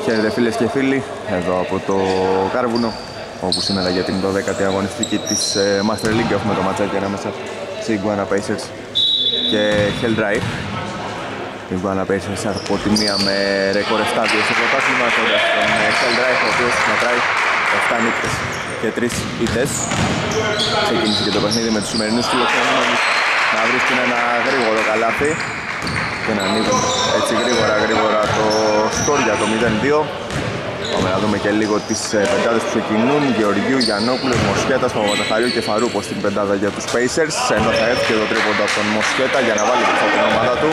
Χαίρετε φίλες και φίλοι, εδώ από το Κάρβουνο, όπου σήμερα για την 12η αγωνιστική της Master League έχουμε το ματσάκι ανάμεσα σε Iguana Pacers και Hell-Dry. Η Iguana Pacers από τη μία με ρεκόρ 7-2 στο πρωτάθλημα, κοντά στον Hell-Dry, ο οποίος μετράει 7 νίκες και 3 ήττες. Ξεκίνησε και το παιχνίδι με τους σημερινούς φιλοξενούμενους να βρίσκουν ένα γρήγορο καλάθι και να ανοίγουν έτσι γρήγορα το σκορ για το 0-2. Πάμε να δούμε και λίγο τις πεντάδες που ξεκινούν. Γεωργίου, Γιαννόπουλος, Μοσχέτας, Παπαζαχαρίου και Φαρούπος στην πεντάδα για τους Pacers, ενώ θα έρθει και το τρίποντο από τον Μοσχέτα για να βάλει πίσω την ομάδα του.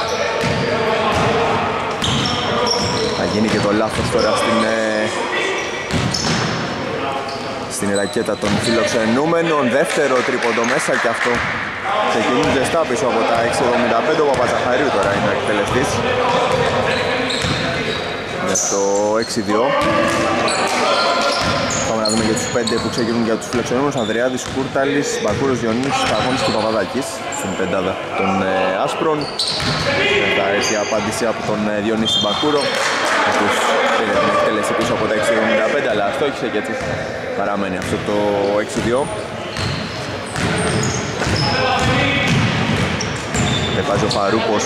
Θα γίνει και το λάθος τώρα στην ρακέτα των φιλοξενούμενων. Δεύτερο τρίποντο μέσα και αυτό ξεκινούν ζεστά πίσω από τα 6.75. Ο Παπαζαχαρίου τώρα είναι ο εκτελεστής για το 6-2. Πάμε να δούμε για τους 5 που ξεκινούν για τους φιλοξενούμενους. Ανδρεάδης, Κούρταλης, Μπακούρος, Διονύσης, Παγώνης και Παπαδάκης στην πεντάδα των Άσπρων. Θα έρθει η απάντηση από τον Διονύση Μπακούρο, ο οποίος πήρε την εκτέλεση πίσω από τα 6.75, αλλά στόχισε και έτσι παραμένει αυτό το 6-2. Πάζει ο Φαρούπος,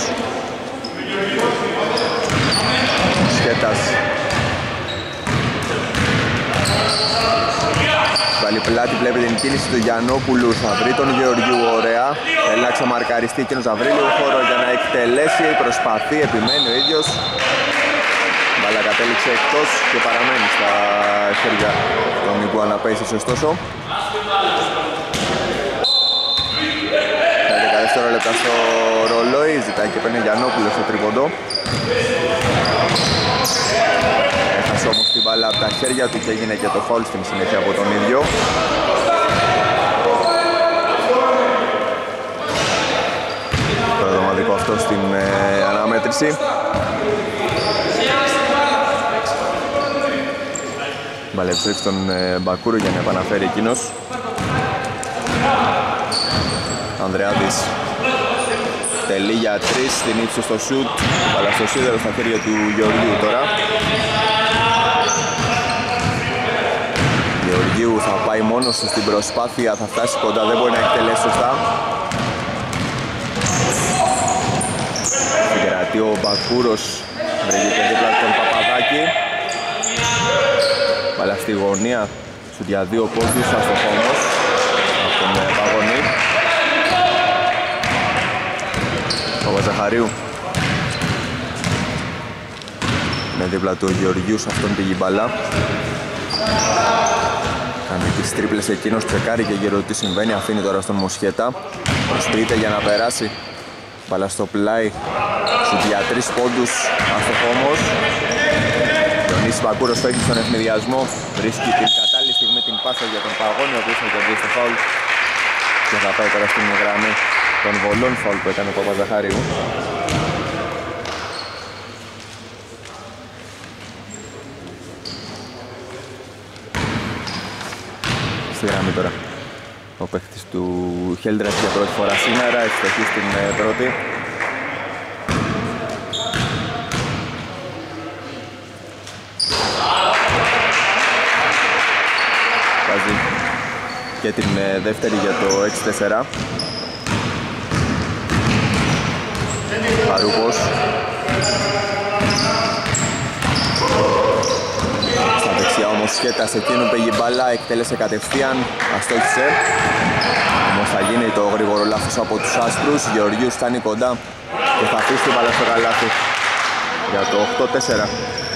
Σκέτας, βάλει πλάτη, βλέπει την κίνηση του Γιαννόπουλου, θα βρει τον Γεωργίου, ωραία. Θέλει να ξεμαρκαριστεί εκείνος, θα βρει λίγο χώρο για να εκτελέσει, προσπαθεί, επιμένει ο ίδιος. Μπάλα κατέληξε εκτός και παραμένει στα χέρια των Iguana Pacers ωστόσο. 11 λεπτά στο ρολόι, ζητάει και παίρνει Γιαννόπουλο στο τρίποντο. Έχασε όμως την μπάλα από τα χέρια του και έγινε και το φάουλ στην συνέχεια από τον ίδιο. Το εβδομαδικό αυτό στην αναμέτρηση. Μπάλα επιστρέφει στον Μπακούρο για να επαναφέρει εκείνος. Ανδρεάδης τελεί για 3, την ύψη στο σουτ, αλλά στο σίδερο στα χέρια του Γεωργίου τώρα. Γεωργίου θα πάει μόνος του στην προσπάθεια, θα φτάσει κοντά, δεν μπορεί να εκτελέσει σωστά. Συγκρατεί ο Μπακούρος, βρήκε και δίπλα τον Παπαδάκη. Μπάλα στη γωνία, σουτ για 2 πόντους, αστοχόμος από τον Παγωνή. Παπαζαχαρίου με δίπλα του Γεωργίου, σε αυτόν πήγε η μπάλα. Κάνει τις τρίπλες εκείνος, τσεκάρει και γύρω τι συμβαίνει, αφήνει τώρα στον Μοσχέτα. Προσποιείται για να περάσει, μπάλα στο πλάι, σουτ για 3 πόντους, αστοχόμος. Διονύσης Μπακούρος φεύγει στον ευνηδιασμό, βρίσκει την κατάλληλη στιγμή την πάσα για τον Παγώνη, ο οποίος θα κερδίσει το φάουλ και θα πάει τώρα στην γραμμή των βολών, φάουλ που έκανε ο Παπαζαχαρίου. Στη γραμμή τώρα ο παίχτης του Hell-Dry για πρώτη φορά σήμερα, ευστοχή στην πρώτη. Βάζει και την δεύτερη για το 6-4. Φαρούπος. Στα δεξιά όμως Σκέτας, εκείνου πήγε μπάλα, εκτέλεσε κατευθείαν, αστόχισε. Όμως θα γίνει το γρήγορο λάθος από τους άσπρους. Γεωργίου φτάνει κοντά και θα αφήσει την μπάλα στο καλάθι για το 8-4.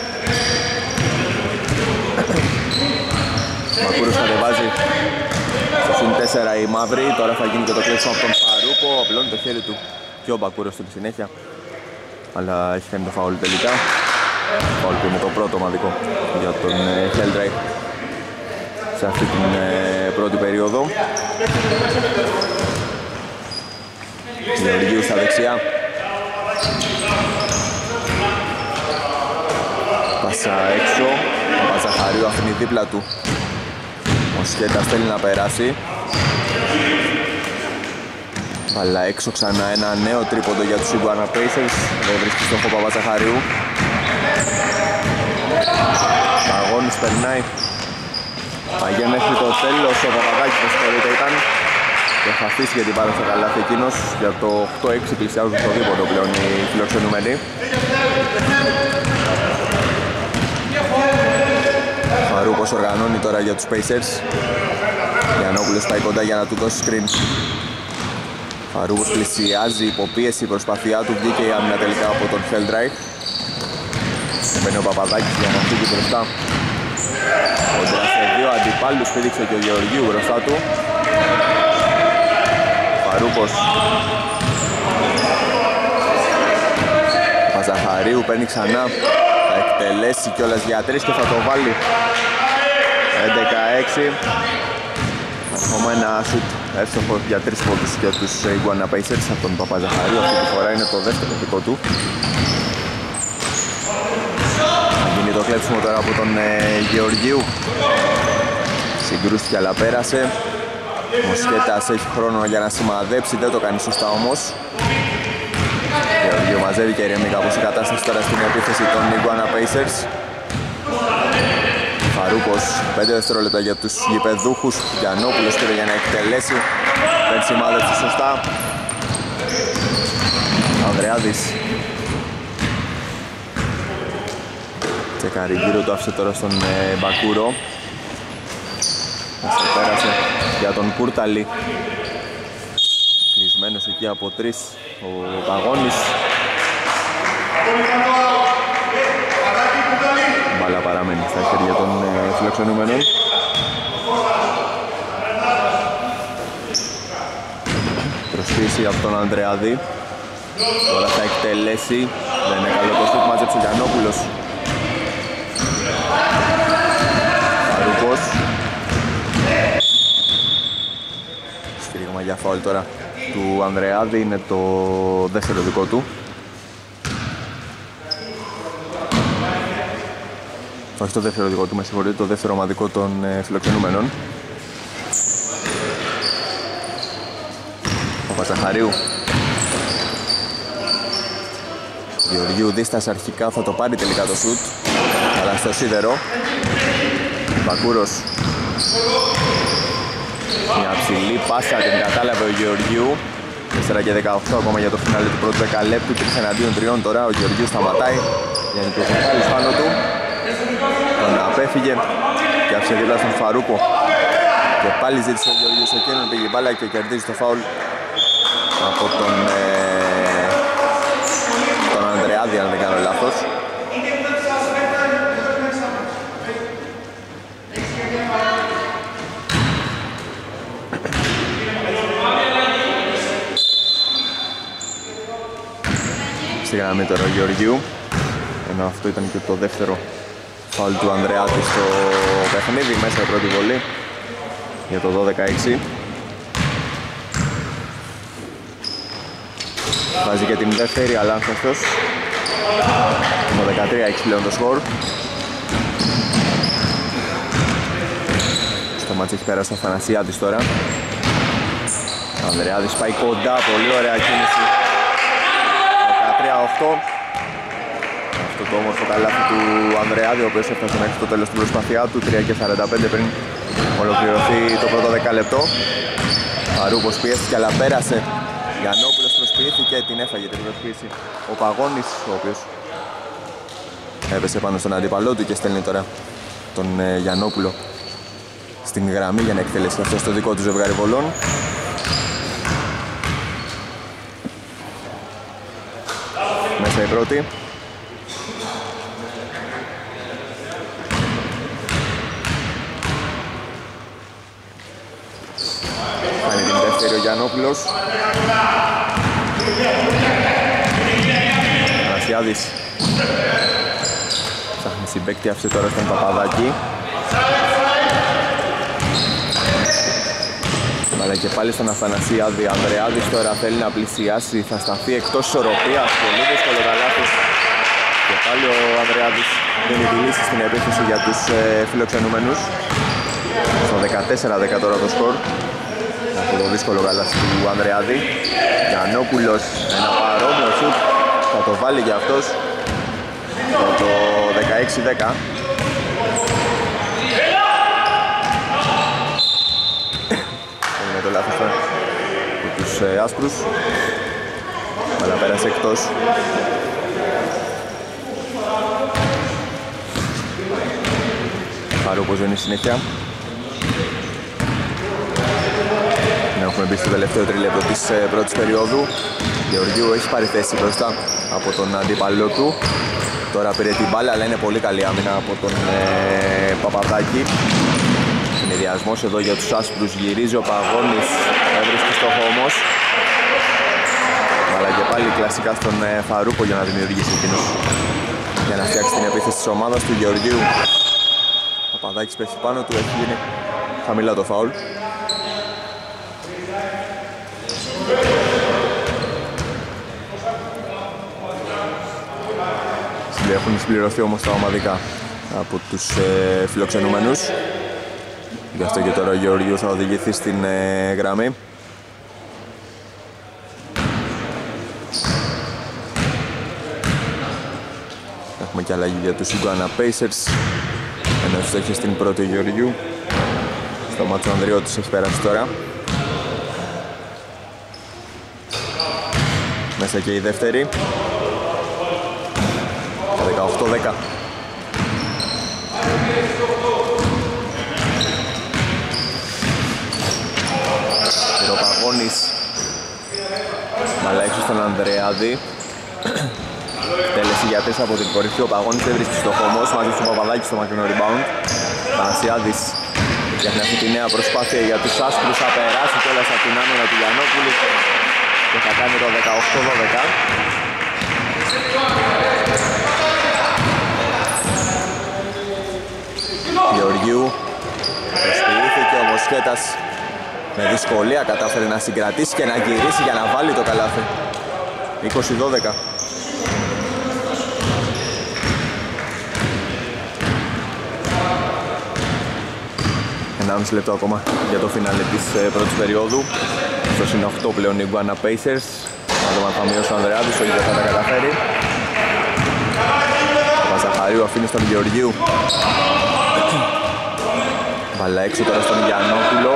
Μακούρος κατεβάζει στο συν 4 η μαύρη, τώρα θα γίνει και το κλέψιμο από τον Φαρούπο, απλώνει το χέρι του και ο Μπακούρος στην συνέχεια, αλλά έχει κάνει το φάουλ τελικά. Φάουλ που είναι το πρώτο ομαδικό για τον Hell-Dry σε αυτή την πρώτη περίοδο. Γεωργίου στα δεξιά, πάσα έξω, ο Παζαχαρίου αφήνει δίπλα του. Ο Σκέτας θέλει να περάσει, αλλά έξω ξανά ένα νέο τρίποντο για τους Iguana Pacers. Δεν βρίσκει στόχο Παπαζαχαρίου. Παγώνης περνάει. Παγέ μέχρι το τέλος, ο Παπαδάκης που συγχωρείται ήταν και θα αφήσει για την πάρα στο καλάθι εκείνος. Για το 8-6 πλησιάζουν στο δίποτο πλέον οι φιλοξενούμενοι. Φαρούπος οργανώνει τώρα για τους Pacers. Γιαννόπουλος πάει κοντά για να του δώσει screen. Φαρούπος πλησιάζει, υποπίεση, η προσπάθειά του, βγήκε η άμυνα τελικά από τον Χέλντραϊχ. Μπαίνει ο Παπαδάκης για να φύγει μπροστά. Κοντά σε δύο αντιπάλους, πήδηξε και ο Γεωργίου μπροστά του. Φαρούπος. Παζαχαρίου παίρνει ξανά. Θα εκτελέσει κιόλας για 3 και θα το βάλει. 11-6. Ακόμα ένα σουτ εύστοχο για 3 πόντους για τους Iguana Pacers από τον Παπαζαχαρίου. Αυτή τη φορά είναι το δεύτερο δικό του. Θα γίνει το κλέψιμο τώρα από τον Γεωργίου. Συγκρούστηκε αλλά πέρασε. Ο Σκέτας έχει χρόνο για να σημαδέψει, δεν το κάνει σωστά όμως. Γεωργίου μαζεύει και ηρεμεί κάπως η κατάσταση τώρα στην επίθεση των Iguana Pacers. Φαρούπος, 5 δευτερόλεπτα για τους γηπεδούχους. Γιαννόπουλος πήρε για να εκτελέσει. Δεν σημάδεψε σωστά. Ανδρεάδης. Τσεκάρι γύρω του, άφησε τώρα στον Μπακούρο. Μας πέρασε για τον Κούρταλη. Κλεισμένος εκεί από 3 ο Παγώνης. Μπάλα παραμένει στα χέρια των φιλοξενούμενων. Προσποίηση από τον Ανδρεάδη. Τώρα θα εκτελέσει. Δεν είναι καλό το σουτ, μάζεψε ο Γιαννόπουλος. Φαρούπος. Σφύριγμα για φάουλ τώρα του Ανδρεάδη, είναι το δεύτερο δικό του. Όχι το δεύτερο δικό του, με συγχωρείτε, το δεύτερο ομαδικό των φιλοξενούμενων. Ο Παζαχαρίου. Γεωργίου δίστασε αρχικά, θα το πάρει τελικά το σουτ, αλλά στο σίδερο. Μπακούρος. Μια ψηλή πάσα, την κατάλαβε ο Γεωργίου. 4 και 18 ακόμα για το φινάλε του πρώτου δεκαλέπτου. 3 εναντίον 3 τώρα, ο Γεωργίου σταματάει για να πάλι πάνω του. Τον απέφυγε και άφησε δίπλα στον Φαρούπο. Και πάλι ζήτησε ο Γεωργίος εκείνον, πήγε μπάλα και κερδίζει το φάουλ από τον Ανδρεάδη, αν δεν κάνω λάθος. Στη γραμμή τώρα ο Γεωργίου, ενώ αυτό ήταν και το δεύτερο φάουλ του Ανδρεάτη στο παιχνίδι, μέσα η πρώτη βολή για το 12-6. Βάζει και την δεύτερη, αλλά άγχωστος. Το 13-6 πλέον το σκορ. Στο μάτς έχει πέρασει ο Αθανασιάδης τώρα. Ο Ανδρεάδης πάει κοντά, πολύ ωραία κίνηση. 13-8. Αυτό το όμορφο καλάθι του Ανδρεάδη, ο οποίος έφτασε μέχρι το τέλος στην προσπάθειά του, 3 και 45 πριν ολοκληρωθεί το πρώτο δεκάλεπτο. Φαρούπος πιέστηκε αλλά πέρασε. Γιαννόπουλος προσποιήθηκε, την έφαγε την προσποίηση ο Παγώνης, ο οποίος έπεσε πάνω στον αντίπαλό του και στέλνει τώρα τον Γιαννόπουλο στην γραμμή για να εκτελέσει αυτό στο δικό του ζευγάρι βολών. Μέσα η πρώτη. Κάνει την δεύτερη ο Γιαννόπουλος. Ανασιάδης. Ψάχνει συμπαίκτη, άφησε τώρα στον Παπαδάκη. Αλλά και πάλι στον Αθανασιάδη. Ανδρεάδης τώρα θέλει να πλησιάσει, θα σταθεί εκτός ισορροπίας. Πολύ δύσκολο καλάθι. Και πάλι ο Ανδρεάδης δίνει τη λύση στην επίθεση για τους φιλοξενούμενους. Στο 14-10 τώρα το σκορ. Από το δύσκολο καλάθι του Ανδρεάδη. Γιαννόπουλος, ένα παρόμοιο σουτ, θα το βάλει για αυτός. Για το 16-10. Κάνει το λάθος τώρα από τους άσπρους. Αλλά πέρασε εκτός. Φαρού που ζώνει συνέχεια. Έχουμε μπει στο τελευταίο τρίλεπτο της πρώτης περίοδου. Γεωργίου έχει πάρει θέση μπροστά από τον αντίπαλό του. Τώρα πήρε την μπάλα, αλλά είναι πολύ καλή άμυνα από τον Παπαδάκη. Συνδυασμός εδώ για τους άσπρους, γυρίζει ο Παγώνης, έβρισκε στόχο όμως. Αλλά και πάλι κλασικά στον Φαρούπο για να δημιουργήσει εκείνος, για να φτιάξει την επίθεση της ομάδας του. Γεωργίου, ο Παπαδάκης πέφτει πάνω του, έχει γίνει χαμηλά το φάουλ. Έχουν συμπληρωθεί όμως τα ομαδικά από τους φιλοξενούμενους. Γι' αυτό και τώρα ο Γεωργίου θα οδηγηθεί στην γραμμή. Έχουμε και αλλαγή για τους Iguana Pacers, ενώ στόχει στην πρώτη Γεωργίου. Στο μάτσο Ανδριώτης έχει περάσει τώρα. Μέσα και η δεύτερη. 18-10. Πυροπαγώνης. Μπαλά έξω στον Ανδρεάδη. Τέλεση για 4 από την κορυφή. Ο Παγώνης δεν βρίσκει στο χώμος. Μαζί στον Παπαδάκη στο μακρινό rebound. Πανασιάδης για αυτή τη νέα προσπάθεια για τους άσπρους. Θα περάσει κιόλας από την άμυνα του Γιαννόπουλου και θα κάνει το 18-12. Γεωργίου προσποιήθηκε ο Μοσχέτας, με δυσκολία κατάφερε να συγκρατήσει και να γυρίσει για να βάλει το καλάθι. 20-12. 1,5 λεπτό ακόμα για το φινάλε της πρώτης περίοδου. Στο συν 8 πλέον οι Iguana Pacers. Να δούμε αν θα μειώσει ο Ανδρεάδης, όχι δεν θα τα καταφέρει. Ο Παζαχαρίου αφήνει στον Γεωργίου. Μπαλά έξω τώρα στον Γιαννόπουλο.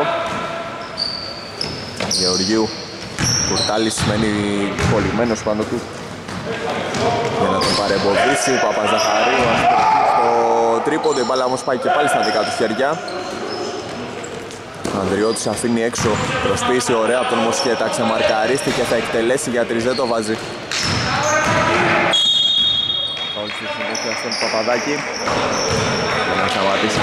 Γεωργίου. Κουρτάλης μένει κολλημένος πάνω του για να τον παρεμποδίσει. Ο Παπαζαχαρίου στο τρίποντο, η μπάλα όμως πάει και πάλι στα δικά του χέρια. Ο Ανδριώτης αφήνει έξω, προσποιήσει ωραία από τον Μοσχέτα, ξεμαρκαρίστηκε, θα εκτελέσει για 3, δεν το βάζει. Φάουλ στη συνέχεια στον Παπαδάκη για να σταματήσει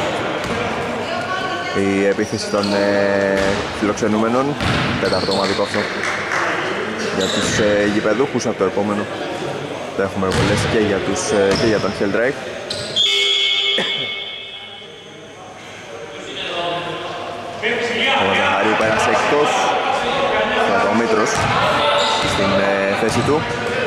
η επίθεση των φιλοξενούμενων. Τέταρτο ομαδικό αυτό για τους γηπεδούχους. Από το επόμενο θα έχουμε βολές και για τον Χελντράικ. Ο Ζαχαρίου πέρασε εκτός και ο Μήτρος στην θέση του.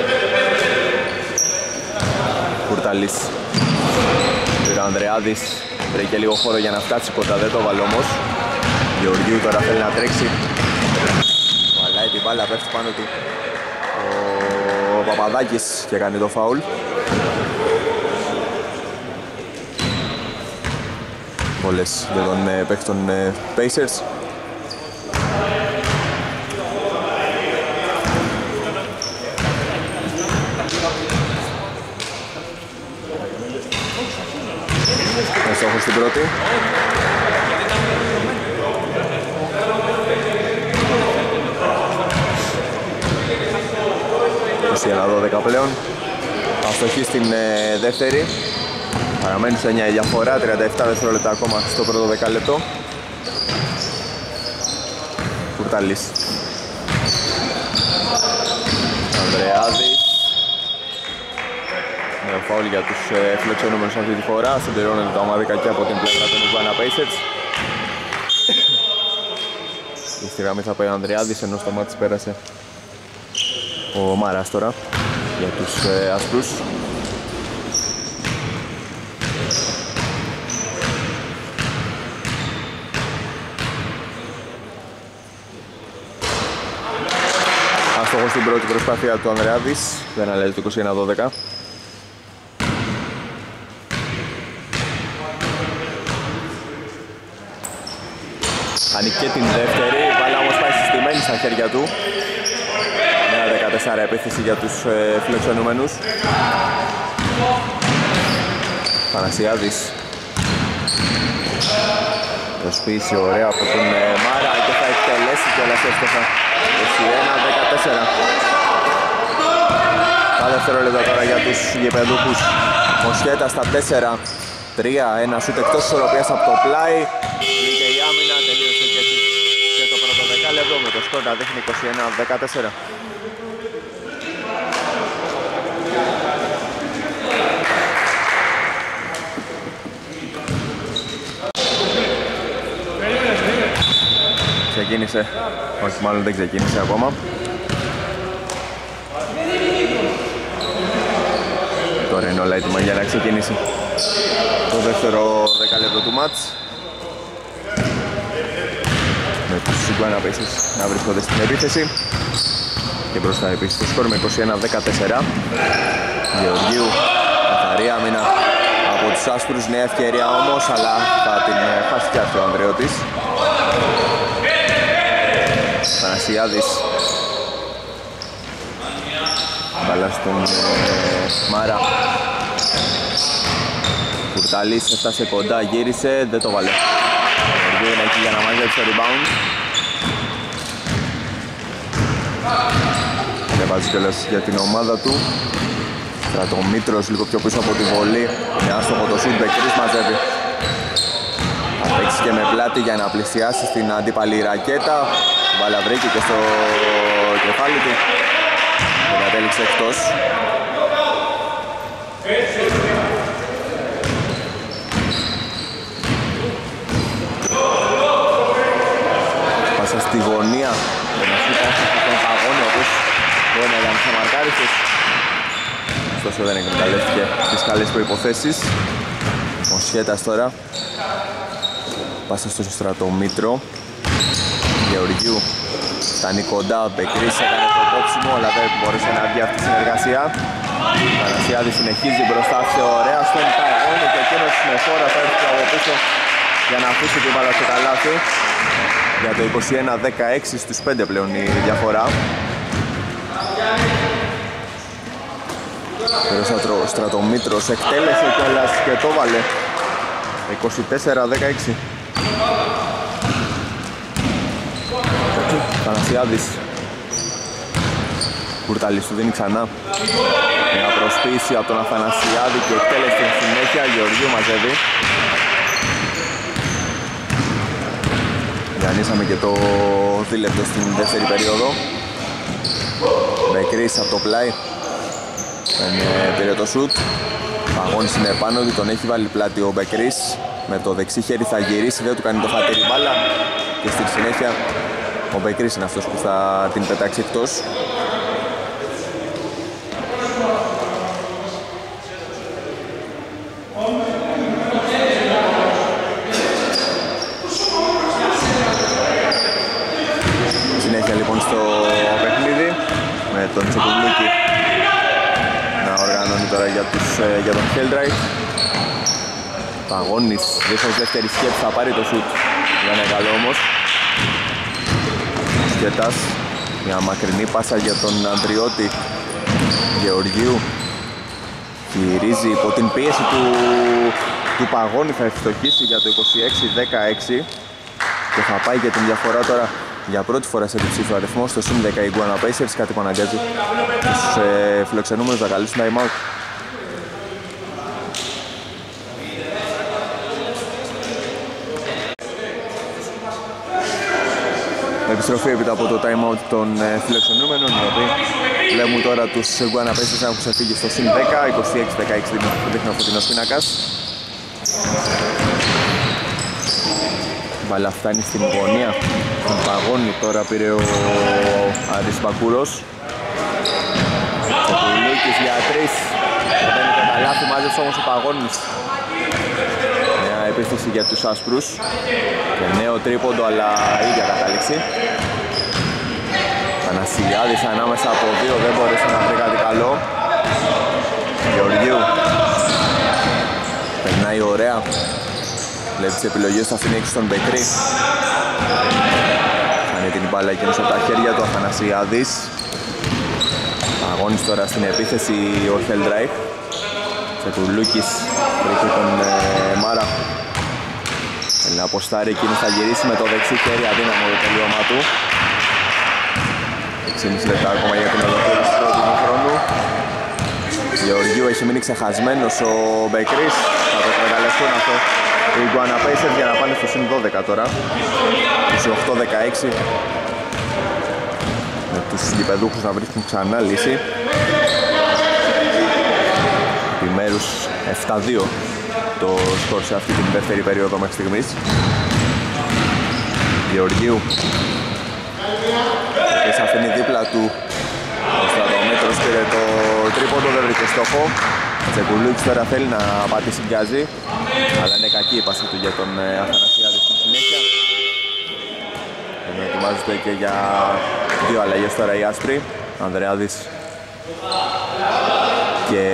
Κουρταλής. Ο Ανδρεάδης βρήκε λίγο χώρο για να φτάσει κοντά, δεν το βάλει όμως. Γεωργίου τώρα θέλει να τρέξει. Βαλάει την μπάλα, πέφτει πάνω του ο Παπαδάκης και κάνει το φάουλ. Βολές για τον παίκτη των Pacers. Στόχος στην πρώτη. Ουσία 12 πλέον. Αστοχή στην δεύτερη. Παραμένει σε 9 διαφορά, 37 δευτερόλεπτα ακόμα στο πρώτο δεκάλεπτο. Κουρταλής. Ανδρεάδης. Με φάουλ για τους φιλοξενούμενους αυτή τη φορά. Συμπληρώνονται τα ομαδικά και από την πλευρά των Iguana Pacers. Στη γραμμή θα πάει ο Ανδρεάδης, ενώ στο μάτι πέρασε ο Μάρας τώρα για τους άσπρους. Άστοχος στην πρώτη προσπάθεια του Ανδρεάδης, δεν αλλάζει το 21-12. Κάνει και την δεύτερη, στα χέρια του. Νέα 14 επίθεση για τους φιλοξενούμενους. Θανασιάδης. Προσποίηση ωραία από τον Μάρα και θα εκτελέσει κιόλας εύστοχα. 21-14. Τα δευτερόλεπτα τώρα για τους γηπεδούχους. Μοσχέτα στα 4. 3-1 σούτ εκτός ισορροπίας από το πλάι. Βγήκε η άμυνα, τελείωσε και έτσι και το πρώτο δεκάλεπτο με το σκορ να δείχνει 21-14. Ξεκίνησε, όχι μάλλον δεν ξεκίνησε ακόμα. Τώρα είναι όλα έτοιμα για να ξεκινήσει το δεύτερο δεκάλεπτο του μάτς. Με τους Iguana Pacers να βρίσκονται στην επίθεση. Και μπροστά επίσης το σκορ με 21-14. Γεωργίου, καθαρή άμυνα από τους άσπρους, νέα ευκαιρία όμως, αλλά θα την χάσει και αυτό ο Ανδρεώτης. Θανασιάδης. Μπάλα στον Μάρα. Κουρταλής έφτασε κοντά, γύρισε, δεν το βάλε. Ο είναι εκεί για να μαζέψει το rebound. Δεν βάζει κιόλας για την ομάδα του. Στρατομήτρος λίγο πιο πίσω από τη βολή. Με άστοχο το σουτ, Μπεκρής μαζεύει. Θα παίξει και με πλάτη για να πλησιάσει στην αντίπαλη ρακέτα. Μπάλα βρήκε και στο κεφάλι του. Και κατέληξε εκτός. Πάσα στη γωνία. Να σούτα τον Παγώνη, ο οποίος μπορεί να ήταν ξεμαρκάριστος. Ωστόσο δεν εκμεταλλεύτηκε τις καλές προϋποθέσεις. Ο Σχέτας τώρα. Πάσα στο Στρατομήτρο. Γεωργίου φτάνει κοντά, Μπεκρής έκανε το κόψιμο, αλλά δεν μπόρεσε να βγει αυτή η συνεργασία. Θανασιάδη συνεχίζει μπροστά σε ωραία στον Παγώνη και εκείνος με φόρα θα έρθει από πίσω για να αφήσει την μπάλα στο καλάθι. Για το 21-16 στους 5 πλέον η διαφορά. Ο Στρατομήτρος εκτέλεσε κιόλας και το βάλε. 24-16. Θανασιάδης. Κουρταλής του δίνει ξανά μια προσποίηση από τον Αθανασιάδη και εκτέλεσε στην συνέχεια. Γεωργίου μαζεύει. Διανύσαμε και το δίλεπτο στην δεύτερη περίοδο. Μπεκρής από το πλάι. Πήρε το σουτ. Παγώνης είναι πάνω του, τον έχει βάλει πλάτη ο Μπεκρής. Με το δεξί χέρι θα γυρίσει, δεν του κάνει το χατήρι μπάλα. Και στη συνέχεια ο Μπεκρής είναι αυτός που θα την πετάξει εκτός. Συνέχεια λοιπόν στο παιχνίδι με τον Τσοκουλούκη να οργανώνει τώρα για τον Χέλντραϊτ. Παγώνης, δίχως δεύτερη σκέψη θα πάρει το σουτ. Δεν είναι καλό όμως. Σκέτας, μια μακρινή πάσα για τον Ανδριώτη. Γεωργίου γυρίζει υπό την πίεση του Παγώνη, θα ευστοχίσει για το 26-16 και θα πάει για την διαφορά τώρα για πρώτη φορά σε διψήφιο αριθμό στο συν 10 Iguana Pacers, κάτι που αναγκάζει τους φιλοξενούμενους να καλούσουν time out. Επιστροφή έπειτα από το time out των φιλοξενούμενων, οι οποίοι βλέπουμε τώρα τους Iguana Pacers να έχουν ξεφύγει στο συν 10, 26-16 δείχνει ο φωτεινός πίνακας. Μπαλά φτάνει στην γωνία, τον Παγώνη τώρα πήρε ο Άρης Μπακούρος. Ο Πουλίκης για 3, δεν είναι καλάθι, μάζεψε όμως ο Παγώνης. Μια επίθεση για τους άσπρους και νέο τρίποντο, αλλά ίδια κατάληξη. Θανασιάδης ανάμεσα από δύο, δεν μπόρεσε να βρει κάτι καλό. Γεωργίου περνάει ωραία. Βλέπει τις επιλογές, θα αφήνει έξω στον Μπεκρή. Κάνει την μπάλα εκείνος από τα χέρια του, Αθανασιάδης. Αγώνης τώρα στην επίθεση ο Χελντράιχ. Τσεκουρλούκης βρίσκει τον Μάρα. Θέλει να αποστάρει, εκείνος θα γυρίσει με το δεξί χέρι, αδύναμο το τελείωμα του. 6,5 λεπτά ακόμα για την ολοκλήρωση του πρώτου χρόνου. Γεωργίου έχει μείνει ξεχασμένος ο Μπεκρής, θα το εκμεταλλευτούν αυτό οι Iguana Pacers για να πάνε στο συν 12 τώρα. 28-16 με τους γηπεδούχους να βρίσκουν ξανά λύση. Επιμέρους 7-2 το σκορ σε αυτή την δεύτερη περίοδο μέχρι στιγμής. Γεωργίου και αφήνει δίπλα του ο Στρατομέτρος, πήρε το τρίποντο, δεν βρήκε στόχο. Ο Τσεκουλούκης τώρα θέλει να πατήσει γκάζι, αλλά είναι κακή η πάση του για τον Αθανασιάδη στην συνέχεια. Ετοιμάζονται και για δύο αλλαγές τώρα οι άσπροι. Ανδρεάδης και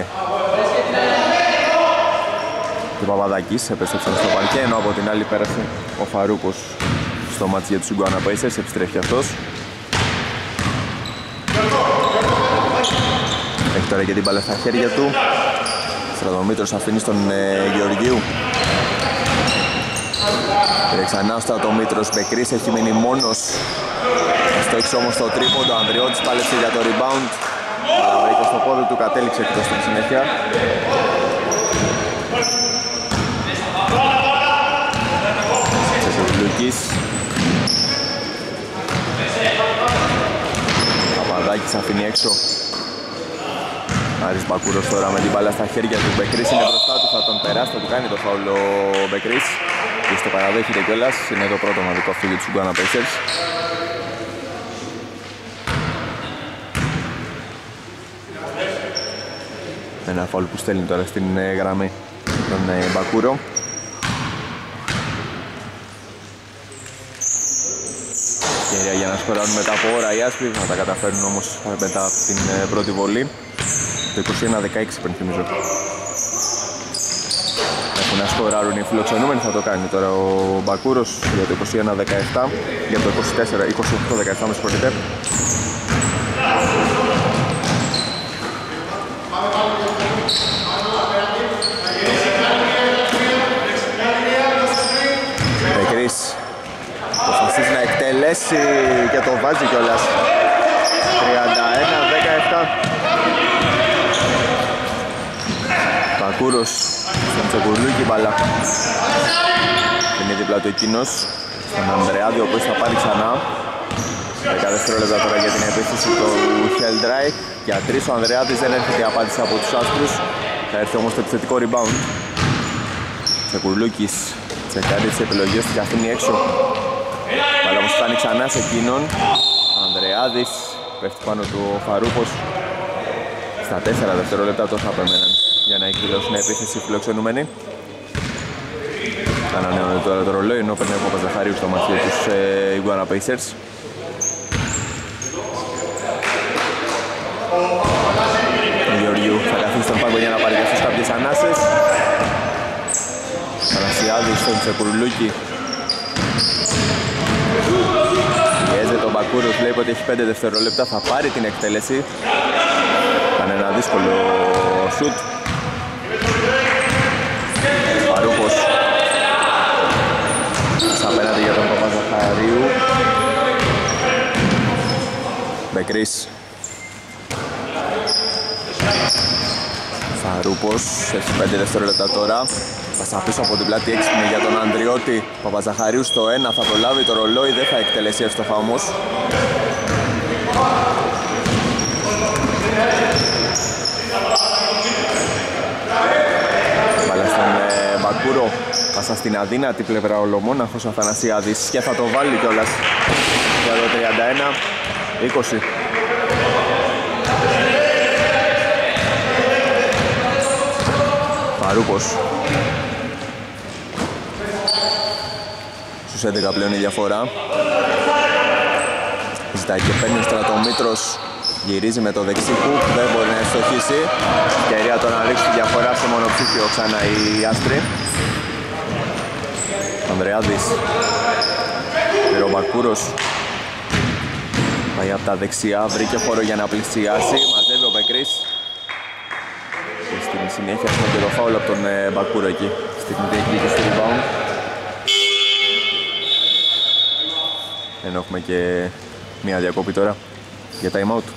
Παπαδάκης επέστρεψαν στο παρκέ, ενώ από την άλλη πέρασε ο Φαρούπος στο μάτς για τους Iguana Pacers, επιστρέφει αυτός. Έχει τώρα και την μπάλα στα χέρια του. Στρατομήτρος αφήνει στον Γεωργίου. Πήρε ξανά ο Στρατομήτρος, Μπεκρής έχει μείνει μόνος. Στο έξω όμως το τρίποντο, ο Ανδριώτης πάλεψε για το rebound. Αλλά βρήκε στο πόδι του, κατέληξε εκτός στην συνέχεια. Τσεκουρλούκης. Παπαδάκης αφήνει έξω. Άρης Μπακούρος τώρα με την μπάλα στα χέρια του. Μπεκρής είναι μπροστά του, θα τον περάσει, θα του κάνει το φάουλ ο Μπεκρής. Και στο παραδέχεται κιόλας, είναι το πρώτο μοναδικό αυτό για τους Iguana Pacers. Ένα φάουλ που στέλνει τώρα στην γραμμή τον Μπακούρο. Ευκαιρία για να σκοράρουν μετά από ώρα οι άσπροι, θα τα καταφέρουν όμως μετά από την πρώτη βολή. Το 21-16 πριν θυμίζω. Έχουν να σκοράρουν οι φιλοξενούμενοι, θα το κάνει τώρα ο Μπακούρος για το 21-17, για το 28-17 με συγχωρείτε. Μπεκρής προσπαθείς να εκτελέσει και το βάζει κιόλας. 31-17. Μπακούρος στον Τσεκουρλούκη, μπαλά. Είναι δίπλα του εκείνος στον Ανδρεάδη, ο οποίος θα πάρει ξανά. 10 δευτερόλεπτα τώρα για την επίθεση του Χελντράιχ. Για 3 ο Ανδρεάδης, δεν έρχεται η απάντηση από τους άσπρους. Θα έρθει όμως το επιθετικό rebound. Τσεκουρλούκης τσεκάρει τις επιλογές του και αφήνει έξω. Αλλά όμως φτάνει ξανά σε εκείνον. Ανδρεάδης, πέφτει πάνω του ο Φαρούπος. Στα 4 δευτερόλεπτα τόσο απεμέναν για να εκδηλώσουν επίθεση φιλοξενούμενοι. Ανανεώνεται τώρα το ρολόι, ενώ παίρνει ο Παπαζαχαρίου στο μαθείο τους Iguana Pacers. Ο Γεωργιού θα καθίσει στον πάγκο για να πάρει και αυτούς κάποιες ανάσες. Πανασιάδης στον Τσεκουρλούκη. Πιέζεται τον Μπακούρος, λέει ότι έχει 5 δευτερόλεπτα, θα πάρει την εκτέλεση. Κάνε ένα δύσκολο σουτ. Φαρούπος απέναντι για τον Παπαζαχαρίου. Μπεκρής. Φαρούπος, έχει 5 δευτερόλεπτα τώρα. Πάσα πίσω από την πλάτη, έξυπνη για τον Ανδριώτη. Παπαζαχαρίου στο 1, θα το λάβει το ρολόι, δεν θα εκτελέσει εύστοχα όμως. Βάλε στον Μπακούρο, πάσα στην αδύνατη πλευρά ολομόναχος Αθανασιάδης και θα το βάλει κιόλας για το 31-20. Φαρούπος. Στους 11 πλέον η διαφορά. Ζητάει και παίρνει ο Στρατομήτρος. Γυρίζει με το δεξί που δεν μπορεί να ευστοχίσει. Ευκαιρία το να ρίξει τη διαφορά σε μονοψήφιο ξανά η άσπρη. Ανδρεάδης. Πυροβακούρος. Πάει από τα δεξιά, βρήκε χώρο για να πλησιάσει, μαζεύει ο Μπεκρής. Και στην συνέχεια έχουμε και το φάουλ από τον Μπακούρο εκεί, στην διεκδίκηση του rebound. Ενώ έχουμε και μία διακόπη τώρα για time out.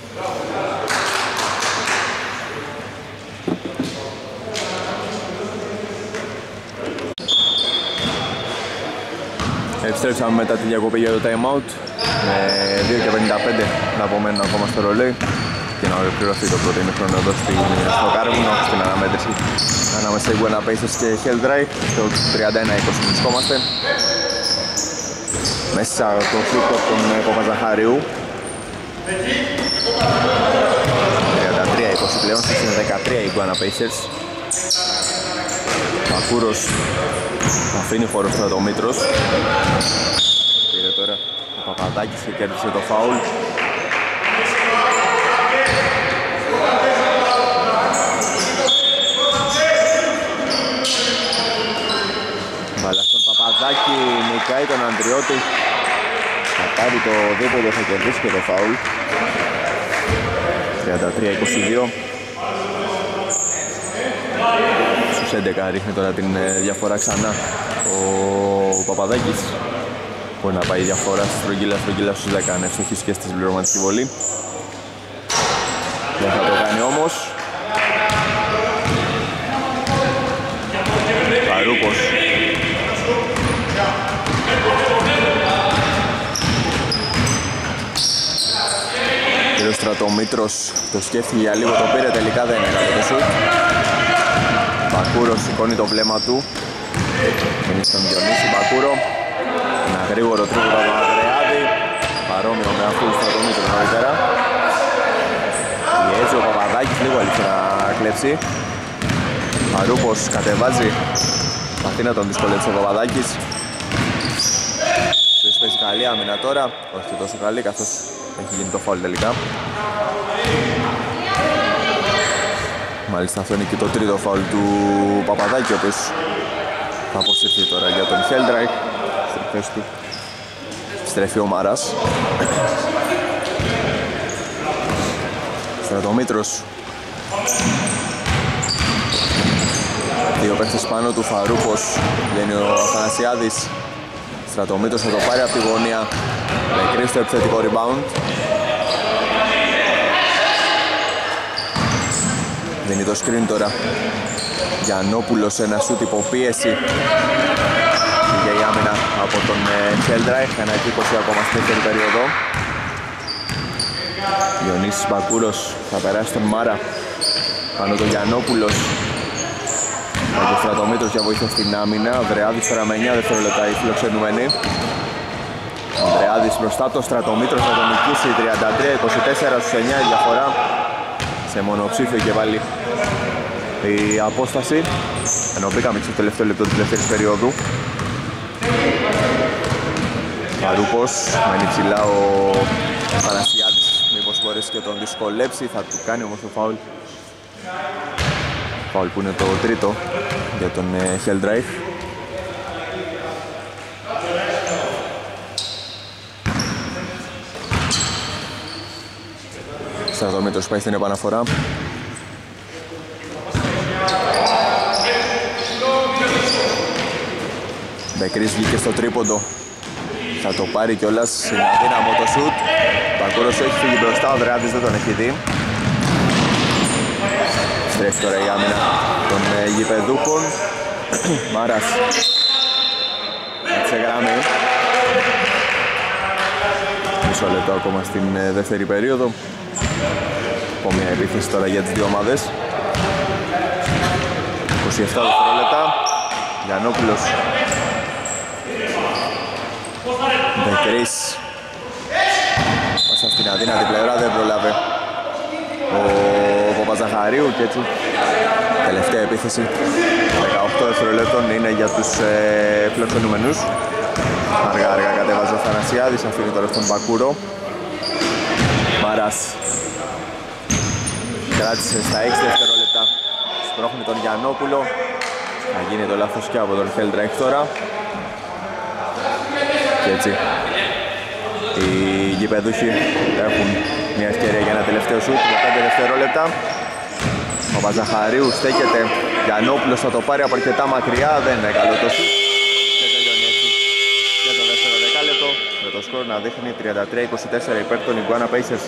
Επιστρέψαμε μετά τη διακοπή για το time out με 2:55 να απομένουν ακόμα στο ρολόι και να ολοκληρωθεί το πρώτο ημίχρονο εδώ στο Κάρβουνο στην αναμέτρηση ανάμεσα Iguana Pacers και Helldrake. Στο 31-20 βρισκόμαστε. Μέσα το σούτ από τον Παπαζαχάριου. 33-20 πλέον, είναι 13 Iguana Pacers. Μακούρος αφήνει χώρο στο Ατομήτρος. Πήρε τώρα ο Παπαδάκης και κέρδισε το φάουλ. Μπάλα στον Παπαδάκη, νικάει τον Ανδριώτη. Θα πάρει το δίπολο, θα κερδίσει και το φάουλ. 33-22. Στους 11 ρίχνει τώρα την διαφορά ξανά ο Παπαδάκης. Μπορεί να πάει η διαφορά στρογγύλα στους 10 αν ευστοχίσει και στη συμπληρωματική βολή. Δεν θα το κάνει όμως. Παρούπος. Και ο Στρατομήτρος το σκέφτηκε για λίγο, το πήρε, τελικά δεν έκανε το σουτ. Μπακούρος σηκώνει το βλέμμα του. Είναι στον Διονύση Μπακούρο. Ένα γρήγορο τρίποντο από τον Ανδρεάδη. Παρόμοιο με αυτού του Στρατομήτρου νωρίτερα. Πιέζει ο Παπαδάκης, λίγο έλειψε να κλέψει. Μαρούπος κατεβάζει. Προσπαθεί να τον δυσκολέψει ο Παπαδάκης. Ποιος παίζει καλή άμυνα τώρα. Όχι και τόσο καλή καθώς έχει γίνει το φάουλ τελικά. Μάλιστα αυτό είναι και το τρίτο φάουλ του Παπαδάκη, ο οποίος θα αποσυρθεί τώρα για τον Helldrake. Στην θέση του στρέφει ο Μάρας. Στρατομήτρος. Δύο παίχτες πάνω του, Φαρούπος, βγαίνει ο Αθανασιάδης. Στρατομήτρος θα το πάρει από τη γωνία. Μπεκρής στο επιθετικό rebound. Δίνει το screen τώρα. Γιαννόπουλος, ένα σούτ υποπίεση. Πήγε η άμυνα από τον Helldrake. Ένα επίκοση ακόμα στη δεύτερη περίοδο. Διονύσης Μπακούρος θα περάσει τον Μάρα. Πάνω τον Γιαννόπουλος. Ο Στρατομήτρος για βοήθεια στην άμυνα. Ανδρεάδης τώρα με 9 δευτερόλεπτα οι φιλοξενούμενοι. Ανδρεάδης μπροστά το Στρατομήτρος θα τον νικήσει. 33-24 στους 9 η διαφορά. Σε μονοψήφιο και βάλει η απόσταση. Ενώ μπήκαμε και στο τελευταίο λεπτό της δεύτερης περίοδου. Παρούπος, μένει ψηλά ο Πανασιάδης. Μήπως μπορέσει και τον δυσκολέψει. Θα του κάνει όμως το φάουλ. Φάουλ που είναι το τρίτο για τον Helldrake. Στρατομήτρος πάει στην επαναφορά. Μπεκρής βγήκε στο τρίποντο. Θα το πάρει κιόλας, είναι αδύναμο το σουτ. Μπακούρος έχει φύγει μπροστά, ο Ανδρεάδης δεν τον έχει δει. Στρέφει τώρα η άμυνα των γηπεδούχων. Μάρας. Έτσι γράμμη. Μισό λεπτό ακόμα στην δεύτερη περίοδο. Από μια επίθεση τώρα για τις δύο ομάδες. 27 δευτερόλεπτα. Γιαννόπουλος. Μπεκρής. Πάσα στην αδύνατη πλευρά, δεν προλάβε ο Παπαζαχαρίου και έτσι τελευταία επίθεση 18 δευτερολέπτων είναι για τους φιλοξενούμενους. Αργά κατέβαζε ο Θανασιάδης, αφήνει τώρα στον Μπακούρο. Μάρας κράτησε στα 6 δευτερόλεπτα, σπρώχνει τον Γιαννόπουλο. Θα γίνει το λάθος και από τον Helldrake τώρα. Και έτσι Οι γηπεδούχοι έχουν μια ευκαιρία για ένα τελευταίο σουτ για 5 δευτερόλεπτα. Ο Παπαζαχαρίου στέκεται, Γιαννόπουλος θα το πάρει από αρκετά μακριά, δεν είναι καλό το σουτ. Και τελειώνει έτσι για το δεύτερο δεκάλεπτο, με το σκορ να δείχνει 33-24 υπέρ των Iguana Pacers.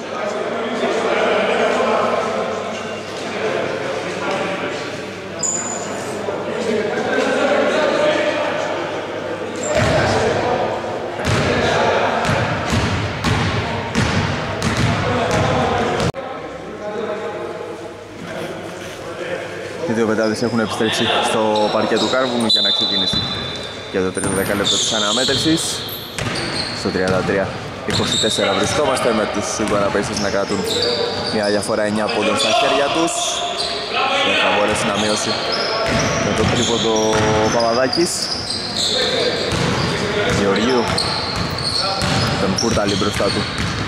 Οι δύο πεντάδες έχουν επιστρέψει στο παρκέ του Κάρβουνου για να ξεκινήσει για το τρίτο δεκάλεπτο της αναμέτρησης. Στο 33-24 βρισκόμαστε με τους Iguana Pacers να κρατούν μια διαφορά 9 πόντων στα χέρια τους. Δεν θα μπορέσει να μειώσει με το τρίποντο Παπαδάκης. Γεωργίου, τον Κούρταλη μπροστά του.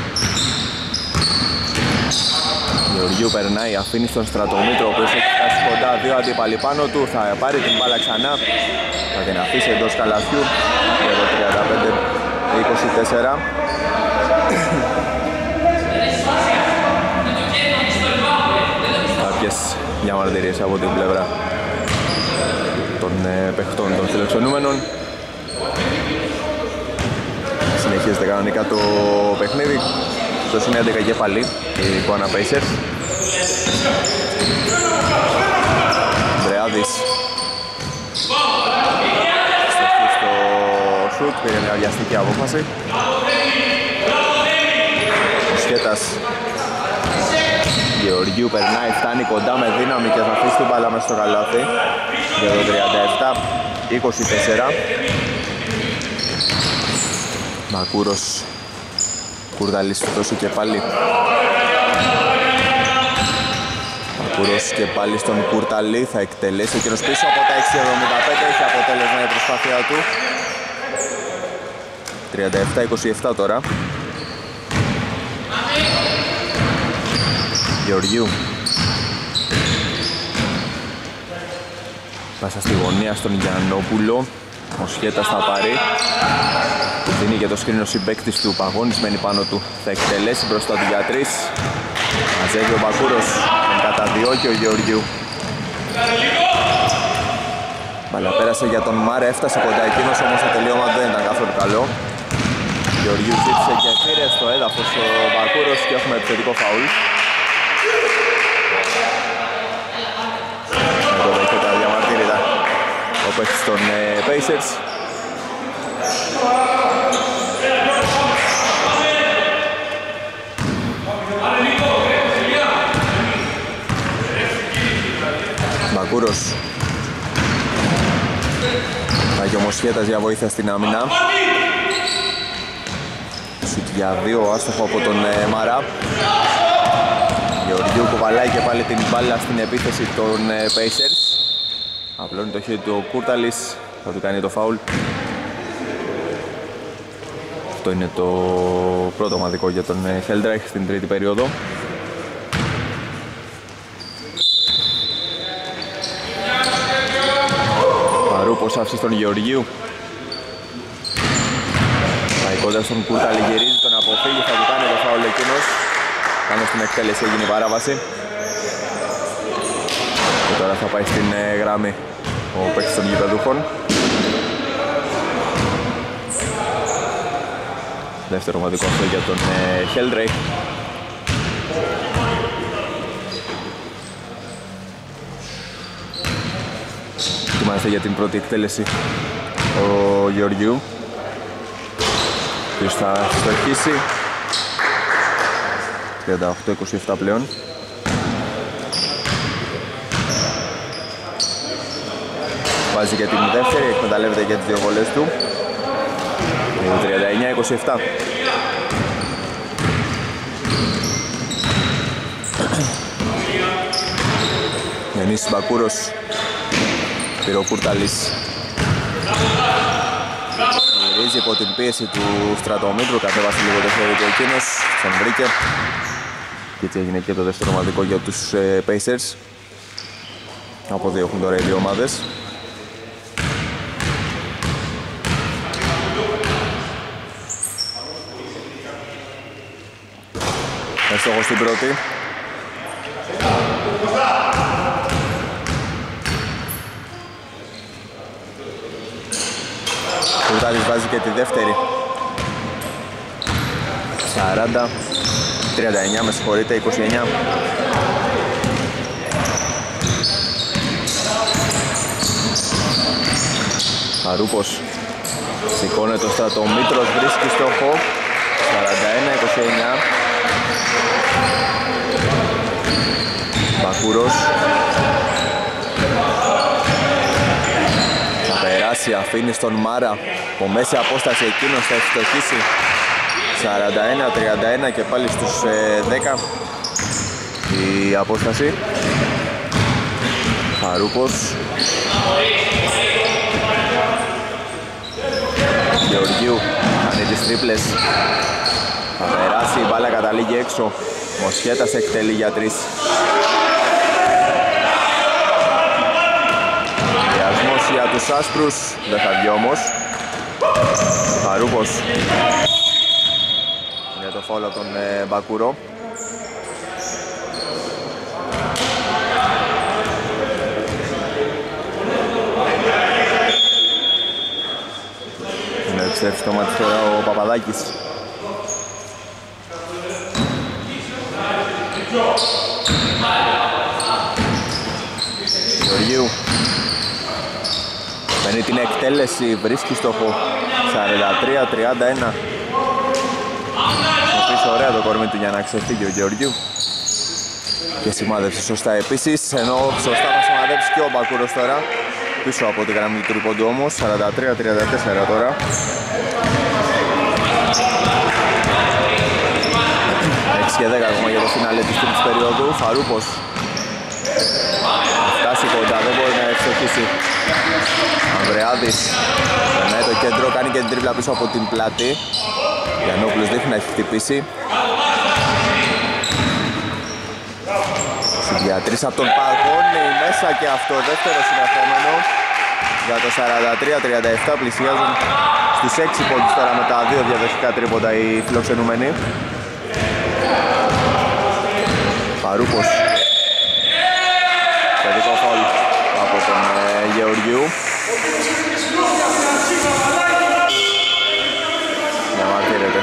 Γεωργίου περνάει, αφήνει στον Στρατομήτρο, ο οποίος έχει φτάσει κοντά, δύο αντίπαλοι πάνω του, θα πάρει την μπάλα ξανά, θα την αφήσει εντός καλαθιού για το 35-24. Κάποιες διαμαρτυρίες από την πλευρά των παιχτών των φιλοξενούμενων. Συνεχίζεται κανονικά το παιχνίδι. Το είναι 11 και πάλι οι Iguana Pacers. Μπρεάδης στοχή στο σουτ, πήρε μια βιαστική απόφαση. Ο Σχέτας Γεωργίου περνάει, φτάνει κοντά με δύναμη και θα αφήσει την μπάλα μέσα στο καλάθι για το 37-24. Μακούρος, Κουρδαλής του δώσει και πάλι. Μακούρος και πάλι στον Κουρταλή, θα εκτελέσει ο κύριος πίσω από τα 6.75, έχει αποτέλεσμα η προσπάθεια του. 37-27 τώρα. Γεωργίου. Πάσα στη γωνία στον Γιαννόπουλο. Ο Σχέτας θα πάρει. Του δίνει και το σκρίνο συμπαίκτης του, Παγώνης μένει πάνω του. Θα εκτελέσει μπροστά του για 3. Μαζεύει ο Μπακούρος, τον καταδιώκει ο Γεωργίου. Μπαλά πέρασε για τον Μάρε, έφτασε κοντά εκείνος, όμως το τελείωμα δεν ήταν καθόλου καλό. Γεωργίου ζήτησε και πήρε στο έδαφος ο Μπακούρος και έχουμε επιθετικό φαουλ. Εδώ δέχεται τα διαμαρτύρητα ο παίκτης των Pacers. Μπακούρος. Θα έχει όμως Σχέτας για βοήθεια στην άμυνα. Σουτ για 2, άστοχο από τον Μαρά. Γεωργίου κουβαλάει και πάλι την μπάλα στην επίθεση των Pacers. Απλώνει το χέρι του ο Κούρταλης, θα του κάνει το φάουλ. Αυτό είναι το πρώτο ομαδικό για τον Χέλντραϊχ στην τρίτη περίοδο. Παρούπος άφησε στον Γεωργίου. Πάει κοντά στον Κούρταλη, γυρίζει, τον αποφύγει, θα του κάνει το φάουλ εκείνος. Πάνω στην εκτέλεση έγινε η παράβαση. Και τώρα θα πάει στην γραμμή ο παίκτης των γηπεδούχων. Δεύτερο ομαδικό αυτό για τον Χέλντραϊχ. Ετοιμάζεται για την πρώτη εκτέλεση ο Γεωργίου. Ποιος θα στοχίσει. 38-27 πλέον. Βάζει για την δεύτερη, εκμεταλλεύεται για τις δύο βολές του. 39-27. Γιαννής Μπακούρος. Πήρε ο Κούρταλης. Γυρίζει υπό την πίεση του Στρατομήτρου, κατέβασε λίγο το χέρι του εκείνος, τον βρήκε. Και έτσι έγινε και το δεύτερο ομαδικό για τους Pacers. Από δύο έχουν τώρα οι δύο ομάδες. Εστόχος στην πρώτη. Ο Βιτάλης βάζει και τη δεύτερη. 39, με συγχωρείτε, 29. Χαρούπος σηκώνεται ο Στρατομήτρος, βρίσκει στόχο. 41-29. Μπακούρος θα περάσει, αφήνει στον Μάρα από μέση απόσταση, εκείνος θα ευστοχίσει. 41-31 και πάλι στους 10 η απόσταση. Χαρούπος, Γεωργίου κάνει τις τρίπλες, θα περάσει, η μπάλα καταλήγει έξω. Μοσχέτας εκτελεί για 3. Διασμός για τους άσπρους, δεν θα βγει όμως. Χαρούπος για το φάουλ από τον Μπακούρο. Να επιστρέψει το μάτι τώρα ο Παπαδάκης. Γεωργίου παίρνει την εκτέλεση, βρίσκει στόχο. 43-31. Πίσω ωραία το κορμί του για να ξεφύγει ο Γεωργίου. Και σημάδευσε σωστά επίσης, ενώ σωστά θα σημαδέψει και ο Μπακούρος τώρα. Πίσω από τη γραμμή του τρίποντου όμως. 43-34 τώρα. 6 και 10 ακόμα για το φινάλε της τρίτης περίοδου. Φαρούπος φτάσει κοντά, δεν μπορεί να ευστοχίσει. Ανδρεάδης περνάει το κέντρο, κάνει και την τρίπλα πίσω από την πλάτη. Γιαννόπουλος δείχνει να έχει χτυπήσει. Συνδιατρής από τον Παγώνη μέσα και αυτό, δεύτερο συνεχόμενο για το 43-37. Πλησιάζουν στους 6 πόντους τώρα με τα 2 διαδοχικά τρίποντα οι φιλοξενούμενοι. Φαρούπος, παιδικό φάουλ από τον Γεωργίου. Διαμαρτύρεται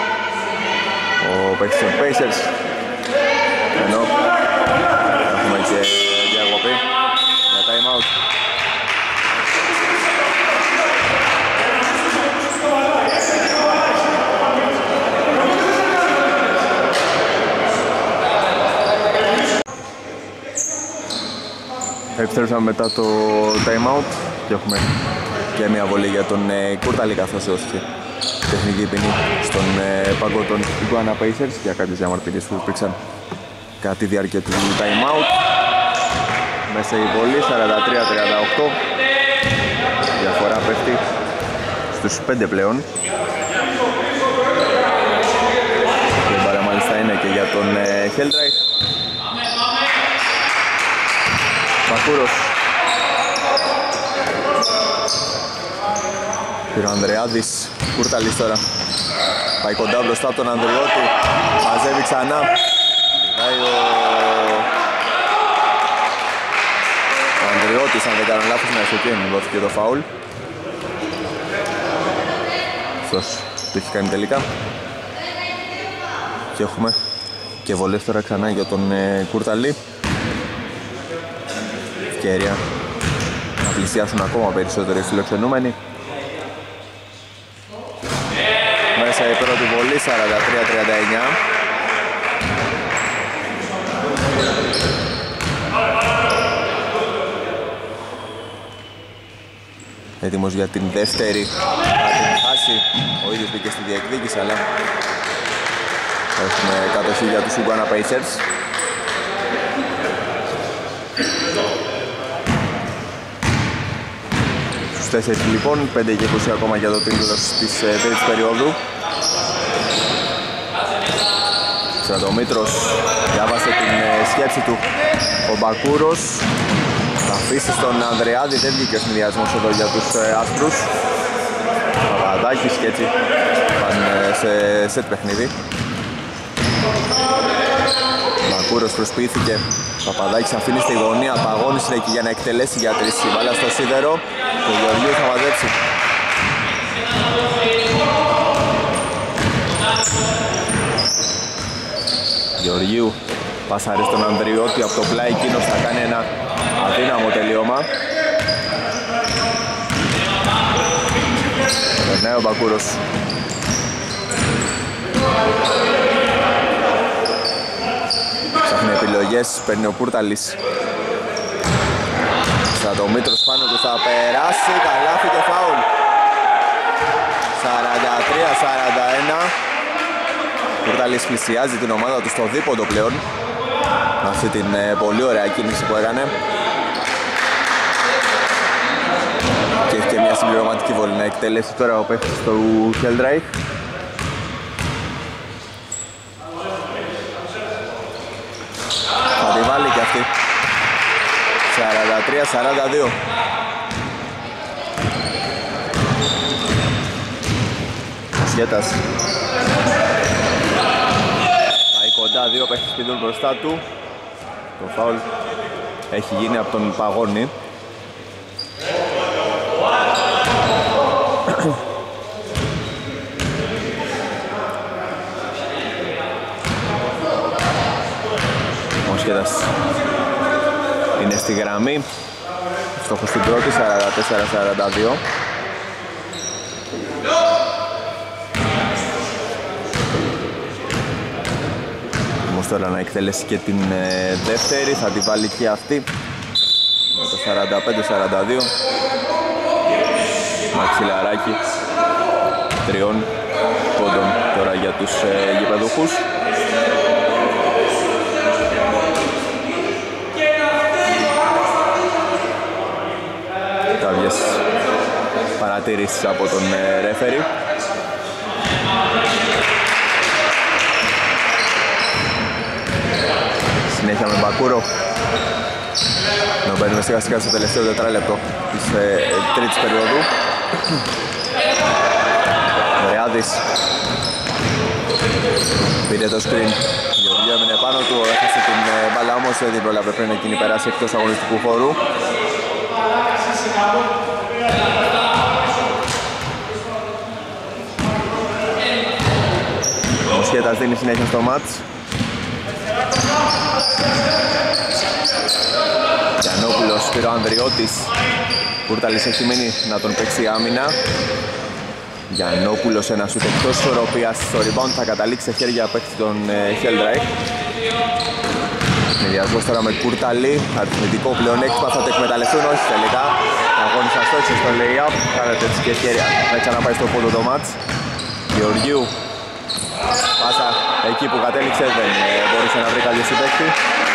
ο παίκτης των Pacers, ενώ έχουμε και διακοπή για time out. Επιστρέψαμε μετά το time out και έχουμε και μια βολή για τον Κούρταλη, καθώς έδωσε τεχνική ποινή στον πάγκο των Iguana Pacers για κάποιες διαμαρτυρίες που υπήρξαν κατά τη διάρκεια του time out. Μέσα η βολή 43-38. Διαφορά πέφτει στους 5 πλέον. Και μπάρα μάλιστα είναι και για τον Χέλτραϊχ. Μπακούρος. Πήρε ο Ανδρεάδης, Κούρταλης τώρα. Πάει κοντά μπροστά από τον Ανδριώτη. Μαζεύει ξανά. Πάει ο Ανδριώτης, αν δεν κάνω λάθος, να είσαι εκεί, μου δόθηκε το φάουλ. Αυτός το έχει κάνει τελικά. Και έχουμε και βολές τώρα ξανά για τον Κούρταλη. Ευκαιρία να πλησιάσουν ακόμα περισσότερο οι φιλοξενούμενοι. Μέσα η πρώτη βολή, 43-39. Έτοιμος για την δεύτερη, θα την χάσει. Ο ίδιος μπήκε στη διεκδίκηση, αλλά έχουμε κατοχή για τους Iguana Pacers. Στους 4 λοιπόν, 5 και 20 ακόμα για το τέλος της τρίτης περίοδου. Στρατομήτρος διάβασε την σκέψη του ο Μπακούρος. Θα αφήσει στον Ανδρεάδη, δεν βγήκε ο συνδυασμός εδώ για τους άσπρους. Παπαδάκης και έτσι πάνε σε σετ παιχνίδι. Μπακούρος προσποιήθηκε. Παπαδάκης αφήνει στη γωνία, Παγώνης είναι εκεί για να εκτελέσει για 3. Η μπάλα στο σίδερο και ο Γεωργίου θα μαζέψει. Γεωργίου πασάρει στον Ανδριώτη από το πλάι, εκείνος θα κάνει ένα αδύναμο τελείωμα. Περνάει ο Μπακούρος. Ψάχνει επιλογές, παίρνει ο Πούρταλης. Στρατομήτρος πάνω του θα περάσει, καλάθι και φάουλ. 43-41. Πούρταλης πλησιάζει την ομάδα του στο δίποντο πλέον. Με αυτή την πολύ ωραία κίνηση που έκανε. Και έχει και μια συμπληρωματική βολή να εκτελέσει τώρα ο παίκτης του Χέλντραϊχ. Θα τη βάλει και αυτή. 43-42. Σχέτας. Πάει κοντά, δύο παίκτες πηδούν μπροστά του. Το φάουλ έχει γίνει από τον Παγώνη. Ο Σχέτας είναι στη γραμμή. Στόχος στην πρώτη, 44-42. Όμως τώρα να εκτελέσει και την δεύτερη, θα τη βάλει και αυτή με το 45-42. Μαξιλαράκι 3 πόντων τώρα για τους γηπεδούχους. Κάποιες παρατήρησεις από τον ρέφερι. Συνέχεια με Μπακούρο. Να μπαίνουμε σιγά σιγά στο τελευταίο τετράλεπτο της τρίτης περίοδου. Ρεάδης πήρε το screen. Γεωργίου έμεινε πάνω του, έχασε την μπάλα όμως, δεν πρόλαβε πριν εκείνη περάσει εκτός αγωνιστικού χώρου. Ο Σχέτας δίνει συνέχεια στο μάτς. Γιαννόπουλος, Σπύρο Ανδριώτης. Πούρταλης έχει μείνει να τον παίξει άμυνα. Γιαννόπουλος, ένα σουτ εκτός ισορροπίας, στο rebound θα καταλήξει σε χέρια παίκτη τον Χέλντραϊχ. Συνδυασμός τώρα με Πούρταλη, αριθμητικό πλεονέκτημα, θα το εκμεταλλευτούν, όχι τελικά. Αγώνισα στόχισε στο lay-up, κάνετε έτσι και ευκαιρία να ξαναπάει στο πόντο το μάτς. Γεωργίου, πάσα εκεί που κατέληξε, δεν μπορούσε να βρει κάποιο συμπαίκτη.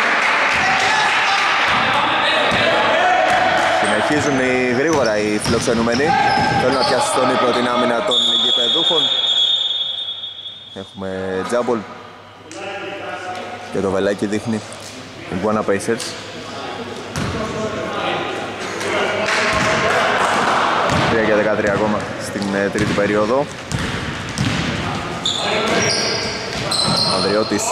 Συνεχίζουν γρήγορα οι φιλοξενούμενοι. Θέλουν να πιάσουν στον ύπνο την άμυνα των γηπεδούχων. Έχουμε τζάμπολ και το βελάκι δείχνει Iguana Pacers. Τρία και 13 ακόμα στην τρίτη περίοδο. Ανδριώτης.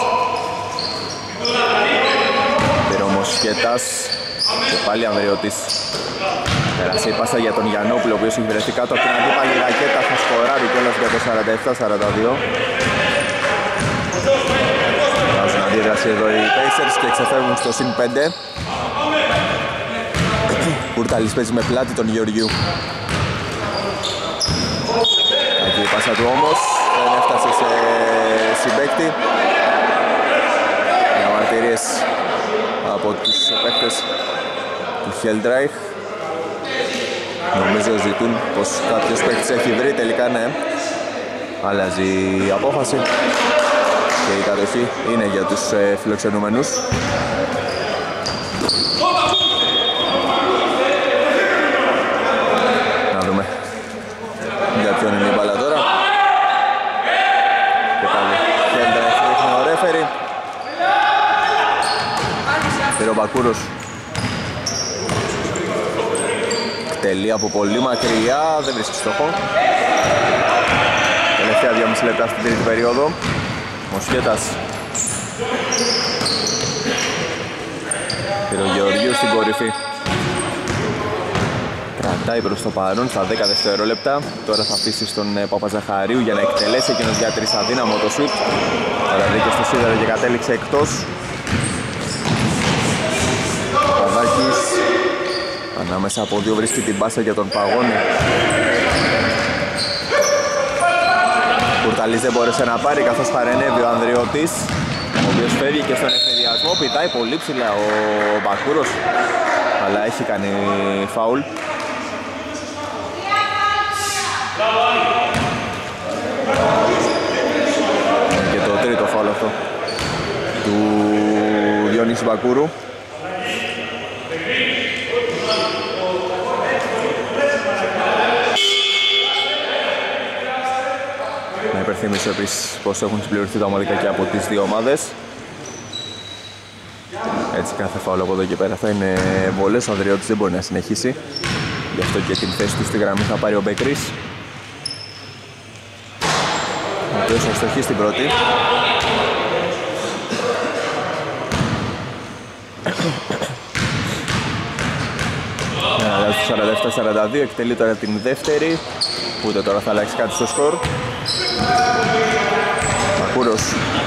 Πήρε όμως Σχέτας. Και πάλι Ανδριώτης. Πέρασε η πάσα για τον Γιαννόπουλο, ο οποίος έχει βρεθεί κάτω από την αντίπαλη ρακέτα. Θα σκοράρει κιόλας για το 47-42. Βάζουν αντίδραση εδώ οι Pacers και ξεφεύγουν στο συν 5. Πούρταλης παίζει με πλάτη τον Γεωργίου. Εκεί η πάσα του όμως δεν έφτασε σε συμπαίκτη. Διαμαρτυρίες από τους παίκτες του Χέλντραϊχ. Νομίζω ζητούν πως κάποιος παίκτης έχει βρει, τελικά ναι. Αλλάζει η απόφαση και η κατοχή είναι για τους φιλοξενούμενους. Να δούμε για ποιον είναι η μπάλα τώρα. Και πάλι Χέλντραϊχ δείχνει ο ρέφερι. Πήρε ο Μπακούρος. Τελεί από πολύ μακριά, δεν βρίσκει στόχο. Τελευταία 2,5 λεπτά στην τρίτη περίοδο. Ο Σχέτας κορυφή. Κρατάει προς το παρόν στα 10 δευτερόλεπτα. Τώρα θα αφήσει στον Παπαζαχαρίου για να εκτελέσει εκείνος για 3 αδύναμο το σουτ. Αλλά βρήκε στο σίδερο και κατέληξε εκτός. Παπαδάκης ανάμεσα από δύο βρίσκει την πάσα για τον Παγώνη. Κουρταλής δεν μπόρεσε να πάρει καθώς παρενέβη ο Ανδριώτης, ο οποίος φεύγει και στον ευθυδιασμό. Πηδάει πολύ ψηλά ο Μπακούρος, αλλά έχει κάνει φάουλ. Και το τρίτο φάουλ αυτό του Διονύση Μπακούρου. Να υπενθυμίσω επίσης πως έχουν συμπληρωθεί τα ομαδικά και από τις δύο ομάδες. Έτσι κάθε φάουλ από εδώ και πέρα θα είναι βολές. Ο Ανδριώτης δεν μπορεί να συνεχίσει, γι' αυτό και την θέση του στη γραμμή θα πάρει ο Μπεκρής, ο οποίος θα στοχεί στην πρώτη. Στο 47-42 εκτελεί τώρα την δεύτερη, ούτε τώρα θα αλλάξει κάτι στο σκορ. Μπακούρος.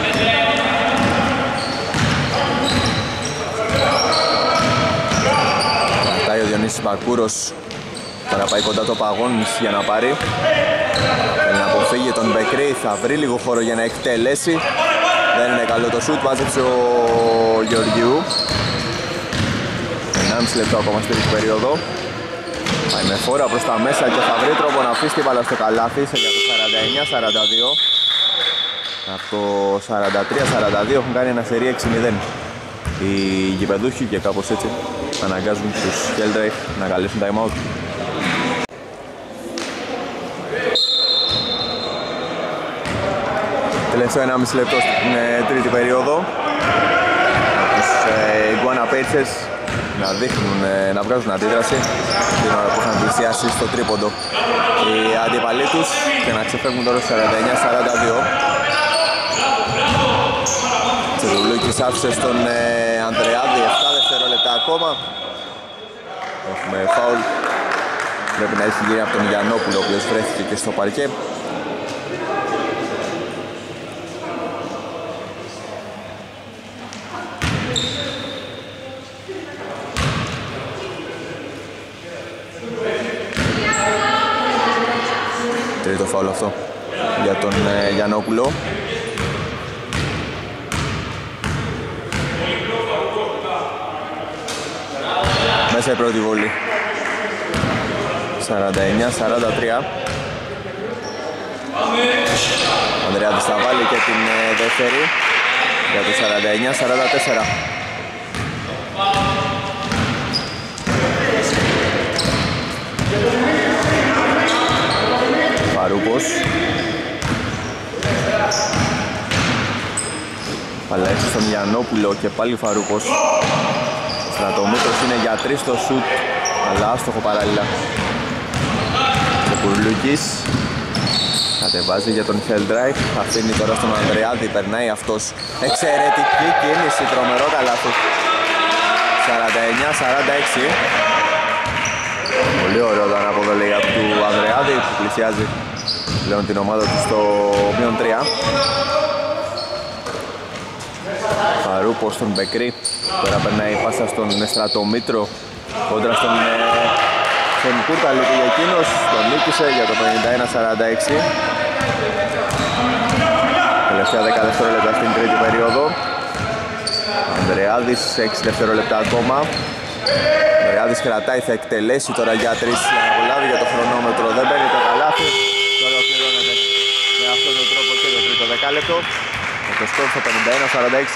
Πατάει ο Διονύσης Μπακούρος. Τώρα πάει κοντά το Παγώνης για να πάρει. Θέλει να αποφύγει τον Μπεκρή, θα βρει λίγο χώρο για να εκτελέσει. Δεν είναι καλό το σουτ, βάζεψε ο Γεωργιού. 1,5 λεπτό ακόμα στην τρίτη περίοδο. Πάει με φόρα προς τα μέσα και θα βρει τρόπο να αφήσει την μπάλα στο καλάθι για το 49-42. Από το 43-42 έχουν κάνει ένα σερί 6-0 οι γηπεδούχοι και κάπως έτσι αναγκάζουν τους Helldrake να καλέσουν time out. Τελευταίο 1,5 λεπτό στην τρίτη περίοδο. Τους Iguana Pacers να δείχνουν, να βγάζουν αντίδραση την ώρα που είχαν πλησιάσει στο τρίποντο οι αντίπαλοι τους και να ξεφεύγουν τώρα στο 49-42. Τσεβουλούκης άφησε στον Ανδρεάδη 7 δευτερόλεπτα ακόμα. Έχουμε φάουλ. Πρέπει να έχει γίνει από τον Γιαννόπουλο, ο οποίος βρέθηκε και στο παρκέ. Τρίτο φάουλ αυτό για τον Γιαννόπουλο. Μέσα η πρώτη βολή. 49-43. Ο Ανδρεάδης θα βάλει και την δεύτερη για το 49-44. Φαρούπος. Παλέψει στον Γιαννόπουλο και πάλι Φαρούπος. Στρατομήτρος είναι για 3 στο σουτ, αλλά άστοχο παράλληλα. Ο Κουρλούκης κατεβάζει για τον Helldrake, αφήνει τώρα στον Ανδρεάδη, περνάει αυτός. Εξαιρετική κίνηση, τρομερό καλάθι. 49-46. Πολύ ωραίο το ανάποδο λέει από του Ανδρεάδη που πλησιάζει πλέον την ομάδα του στο -3. Φαρούπος στον Μπεκρή. Τώρα περνάει η πάσα στον Στρατομήτρο κόντρα στον Κούρταλη που για εκείνος τον νίκησε για το 51-46. Τελευταία 10 δευτερόλεπτα στην τρίτη περίοδο. Ανδρεάδης 6 δευτερόλεπτα ακόμα. Ανδρεάδης κρατάει, θα εκτελέσει τώρα για 3 για να προλάβει για το χρονόμετρο. Δεν παίρνει το καλάθι. Τώρα ολοκληρώνεται με αυτόν τον τρόπο και το τρίτο δεκάλεπτο. Με το σκορ στο 51-46.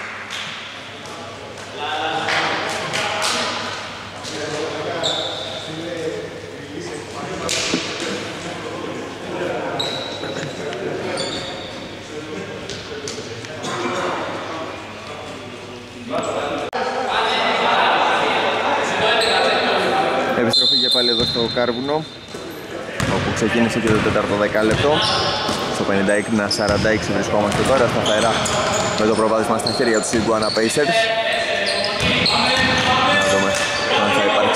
Επιστροφή και πάλι εδώ στο Κάρβουνο, όπου ξεκίνησε και το τέταρτο δεκάλεπτο. Στο 51-46 βρισκόμαστε τώρα σταθερά με το προβάδισμα στα χέρια του Iguana Pacers. Να δούμε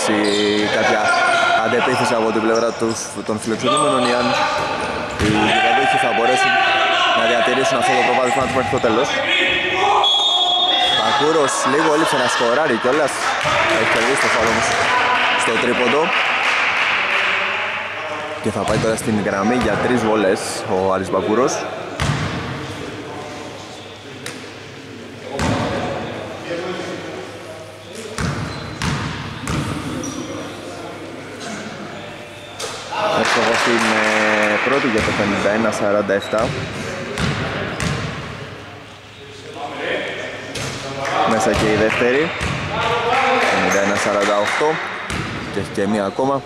υπάρξει κάποια αντεπίθεση από την πλευρά των φιλοξενούμενων, ή αν οι γηπεδούχοι θα μπορέσουν να διατηρήσουν αυτό το προβάδισμα τους μέχρι το τέλος. Μπακούρος λίγο έλειψε να σκοράρει κιόλας, έχει κερδίσει το φάουλ όμως στο τρίποντο και θα πάει τώρα στην γραμμή για 3 βολές ο Άρης Μπακούρος. Έχω στην πρώτη για το 51-47. Μέσα και η δεύτερη 51-48 και έχει και μία ακόμα.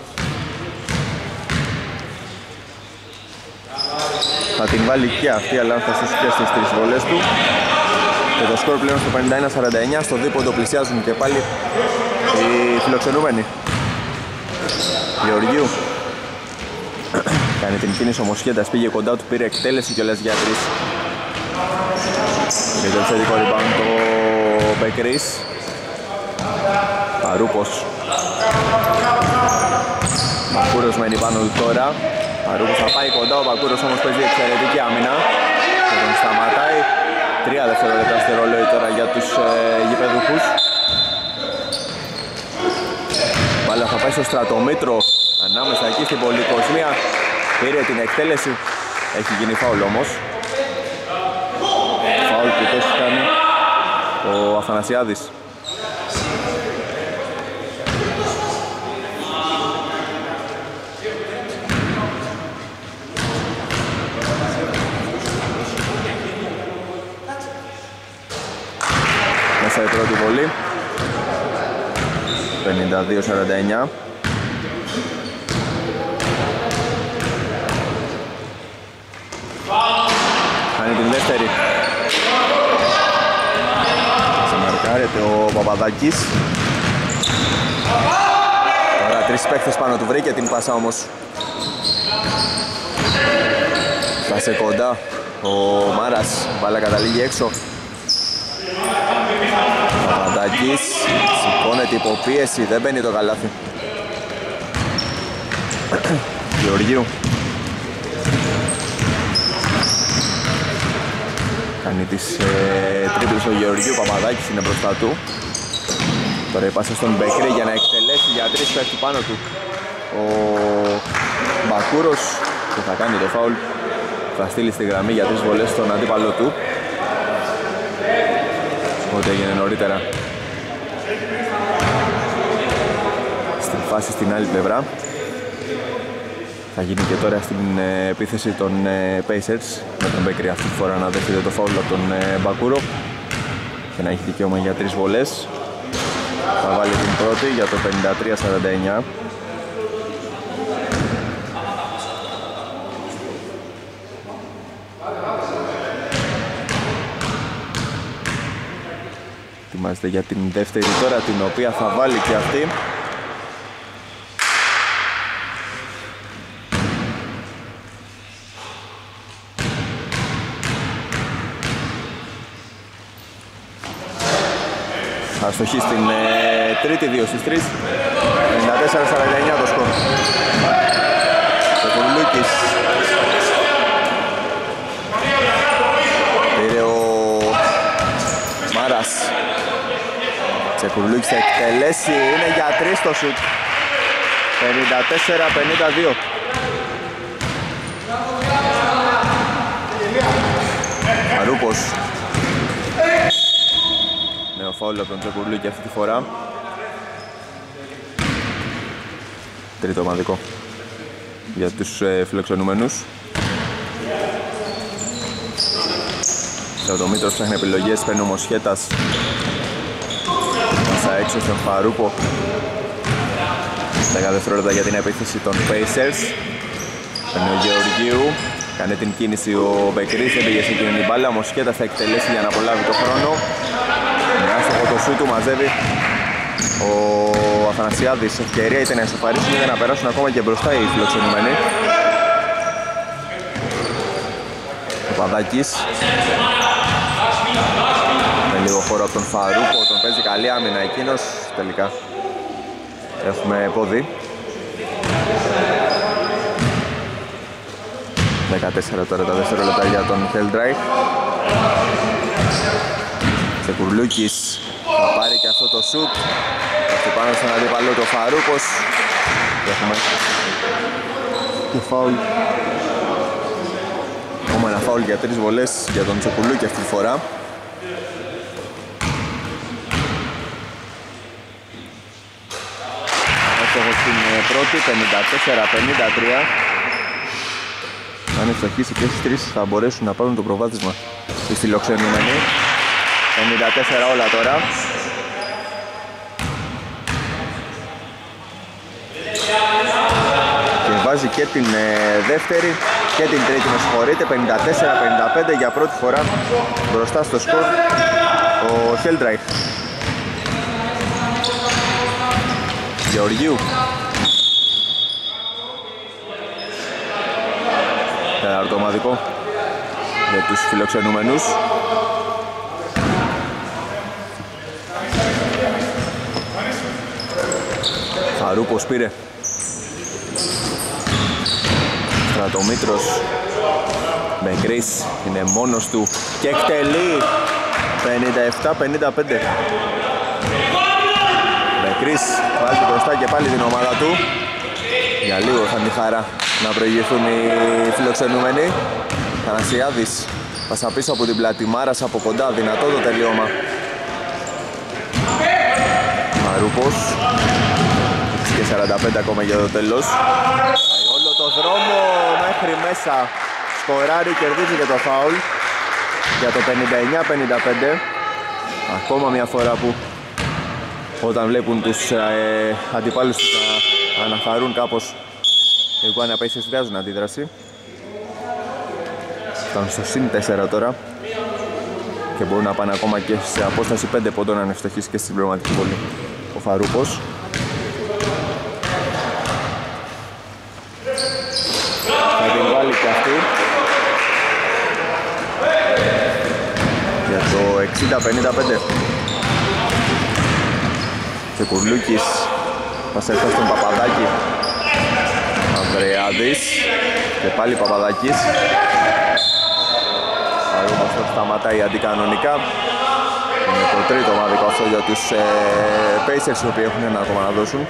Θα την βάλει και αυτή, αλλά θα στήσει και στις 3 βολές του. Και το σκορ πλέον στο 51-49. Στο δίποντο πλησιάζουν και πάλι οι φιλοξενούμενοι. Γεωργίου κάνει την κίνηση ο Μοσχέτας, πήγε κοντά του, πήρε εκτέλεση κιόλας για 3. Και το εξαιρετικό rebound το Μπεκρής. Παρούπος. Μπακούρος μένει πάνω του τώρα. Παρούπος θα πάει κοντά, ο Μπακούρος όμως παίζει εξαιρετική άμυνα και τον σταματάει. 3 δευτερόλεπτα στη ρολόι τώρα για τους γηπεδούχους. Μπάλα θα πάει στο στρατομήτρο ανάμεσα εκεί στην πολυκοσμία. Πήρε την εκτέλεση, έχει γίνει φάουλ όμως. Φάουλ που το έχει κάνει ο Αθανασιάδης. Μέσα η πρώτη βολή 52-49. Κάνει την δεύτερη. Ξαμαρκάρεται ο Παπαδάκης. Τώρα 3 παίκτες πάνω του, βρήκε την πάσα όμως. Φτάσε κοντά ο Μάρας, μπάλα καταλήγει έξω. Παπαδάκης σηκώνεται υποπίεση, δεν μπαίνει το καλάθι. Γεωργίου κάνει τις τρίπλες ο Γεωργίου, Παπαδάκης είναι μπροστά του. Τώρα η πάσα στον Μπεκρή για να εκτελέσει για 3, πέφτει πάνω του ο Μπακούρος και θα κάνει το φάουλ. Θα στείλει στη γραμμή για 3 βολές στον αντίπαλο του. Ό,τι έγινε νωρίτερα στην φάση στην άλλη πλευρά. Θα γίνει και τώρα στην επίθεση των Pacers με τον Μπέκρη αυτή τη φορά να δέχεται το φάουλ από τον Μπακούρο και να έχει δικαίωμα για 3 βολές. Θα βάλει την πρώτη για το 53-49. Ετοιμάζεται για την δεύτερη τώρα, την οποία θα βάλει και αυτή. Αστοχή στην τρίτη, 2 στις 3. 54-49 το σκορ. Τσεκουρλούκης. Πήρε ο Μάρας. Τσεκουρλούκης θα εκτελέσει, είναι για 3 το σουτ. 54-52. Αρούπος. Νέο φάουλ από τον Τσεκουρλούκη αυτή τη φορά. Τρίτο ομαδικό για τους φιλοξενούμενους. Ο Μήτρος ψάχνει επιλογές, παίρνει ο Μοσχέτας μέσα έξω στον Φαρούπο. 10 δευτερόλεπτα για την επίθεση των Pacers. Παίρνει ο Γεωργίου, κάνει την κίνηση ο Μπεκρής, δεν πήγε σε εκείνη την μπάλα. Ο Μοσχέτας θα εκτελέσει για να απολάβει το χρόνο. Με άστοχο το σου του μαζεύει ο Αθανασιάδης. Ευκαιρία είτε να ισοφαρίσουν είτε να περάσουν ακόμα και μπροστά οι φιλοξενούμενοι. Ο Παδάκης με λίγο χώρο από τον Φαρούπο, τον παίζει καλή άμυνα εκείνος. Τελικά Έχουμε πόδι. 14 τώρα τα δευτερόλεπτα για τον Χέλντραϊχ. Τσεκουρλούκης θα πάρει και αυτό το σουτ. Αυτό πάνω στον αντίπαλο το Φαρούπος. Έχουμε και φάουλ. Ακόμα ένα φάουλ για 3 βολές για τον Τσεκουρλούκη αυτή τη φορά. Έχω στην πρώτη, 54-53. Αν ευστοχίσει και στις τρεις θα μπορέσουν να πάρουν το προβάδισμα οι φιλοξενούμενοι. 54 όλα τώρα. Και βάζει και την δεύτερη και την τρίτη, με συγχωρείτε. 54-55 για πρώτη φορά μπροστά στο σκορ ο Χέλντραϊχ. Γεωργίου. Τέταρτο ομαδικό για τους φιλοξενούμενους. Φαρούπος πήρε. Στρατομήτρος. Μπεκρής είναι μόνος του και εκτελεί. 57-55. Μπεκρής βάζει μπροστά και πάλι την ομάδα του. Για λίγο θα τη χαρά να προηγηθούν οι φιλοξενούμενοι. Θανασιάδης πάσα πίσω από την πλάτη, Μάρας από κοντά, δυνατό το τελείωμα. Μαρούπος. Και 45 ακόμα για το τέλος. Όλο το δρόμο μέχρι μέσα. Σκοράρει, κερδίζει και το φάουλ για το 59-55. Ακόμα μια φορά που όταν βλέπουν τους αντιπάλους τους να αναχαρούν κάπως, οι Iguana Pacers βγάζουν αντίδραση. Φτάνουν στο συν 4 τώρα και μπορούν να πάνε ακόμα και σε απόσταση 5 πόντων αν ευστοχίσει και στην πραγματική βολή ο Φαρούπος. Θα την βάλει και αυτή για το 60-55. Τσεκουρλούκης πάσα στον Παπαδάκη. Ανδρεάδης και πάλι Παπαδάκης. Φαρούπος το σταματάει αντικανονικά. Είναι το τρίτο ομαδικό αυτό για τους Pacers, οι οποίοι έχουν ένα ακόμα να δώσουν.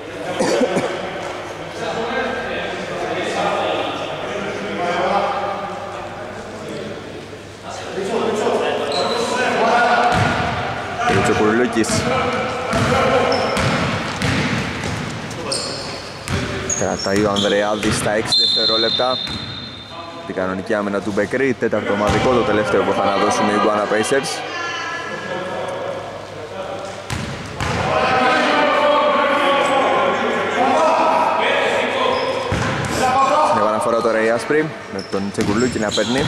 Και ο Τσεκουρλούκης κρατάει ο Ανδρεάδης στα 6 δευτερόλεπτα. Την κανονική άμυνα του Μπεκρή, τέταρτο ομαδικό, το τελευταίο που θα αναδώσουν οι Iguana Pacers. Στην επαναφορά τώρα η Άσπρη με τον Τσεκουρλούκη να παίρνει.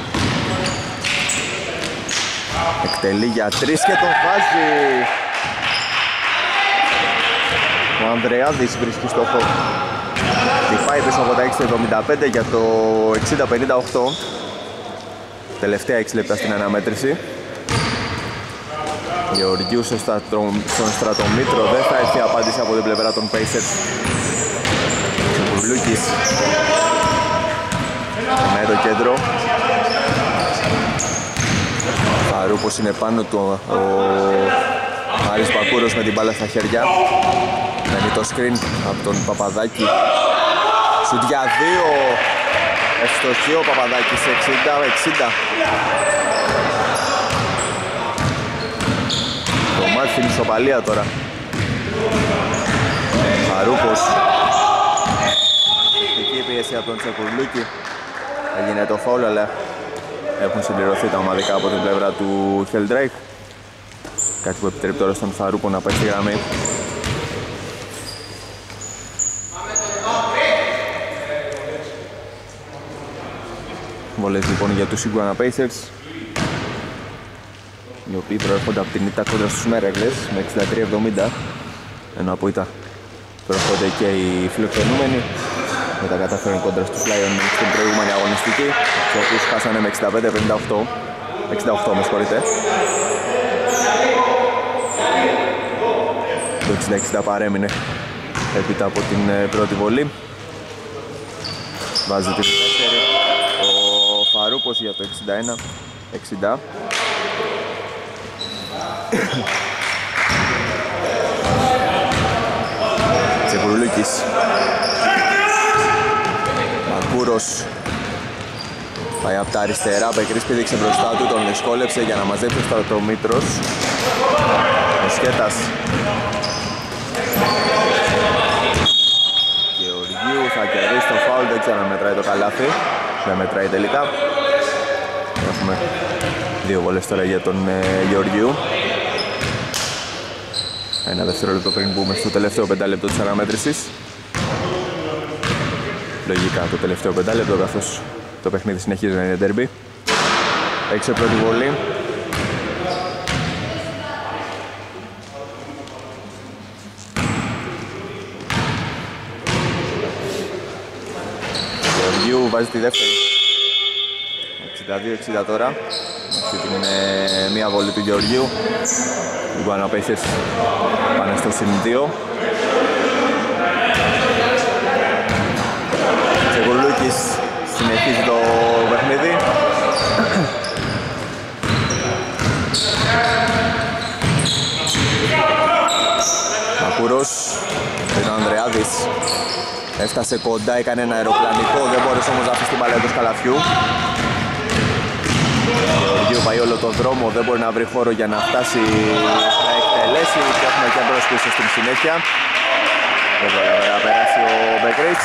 Εκτελεί για 3 και τον βάζει. Ο Ανδρεάδης βρίσκει στόχο. Πάει πίσω από τα 6.75 για το 60-58. Τελευταία 6 λεπτά στην αναμέτρηση. Γεωργίου στον Στρατομήτρο, δεν θα έρθει απάντηση από την πλευρά των Pacers. Τσεκουρλούκης με το κέντρο. Φαρούπος είναι πάνω του, ο Άρης Πακούρος με την μπάλα στα χέρια. Μένει το screen από τον Παπαδάκη. Σουτ για 2. Ευστοχή ο Παπαδάκης, 60-60. Το μάτι στην ισοπαλία τώρα. Φαρούπος. Ευτική πίεση από τον Τσεκουρλούκη. Έγινε το φάουλ, αλλά έχουν συμπληρωθεί τα ομαδικά από την πλευρά του Χέλντραϊχ. Κάτι που επιτρέπει τώρα στον Φαρούπο να πάει στη γραμμή. Βολές λοιπόν για τους Iguana Pacers, οι οποίοι προέρχονται από την ήττα κόντρα στους Μέραγκλες με 63-70, ενώ από ήττα προέρχονται και οι φιλοξενούμενοι. Μετά καταφέρουν κόντρα στους Lions στην προηγούμενη αγωνιστική, τους οποίους χάσανε με 65-58, 68 με συγχωρείτε. Το 60-60 παρέμεινε έπειτα από την πρώτη βολή. Βάζει τη δεύτερη ο Φαρούπος για το 61-60. Τσεκουρλούκης. Μακούρος πάει από τα αριστερά, Μπεκρής πήδηξε μπροστά του, τον δυσκόλεψε για να μαζέψει το Μήτρος. Ο Σχέτας. Γεωργίου θα κερδίσει το φάουλ, δεν ξέρω αν μετράει το καλάθι. Δεν μετράει τελικά. Έχουμε 2 βολές τώρα για τον Γεωργίου. Ένα δευτερόλεπτο πριν μπούμε στο τελευταίο 5 λεπτό της αναμέτρησης. Λογικά το τελευταίο 5 λεπτό, καθώς το παιχνίδι συνεχίζει να είναι ντέρμπι. Έξω πρώτη βολή. Γεωργίου βάζει τη δεύτερη. 62-60 τώρα. Αυτή την μία βολή του Γεωργίου. Οι Guana Pacers πάνε στο συν 2. Τσεκουρλούκης συνεχίζει το παιχνίδι. Μακούρος, είναι ο Ανδρεάδης. Έφτασε κοντά, έκανε ένα αεροπλανικό, δεν μπόρεσε όμως να αφήσει την μπάλα εντός καλαθιού. Ο Γεωργίου πάει όλο τον δρόμο, δεν μπορεί να βρει χώρο για να φτάσει να εκτελέσει και έχουμε και μπρος πίσω στην συνέχεια. Δεν μπορεί να περάσει ο Μπεκρής.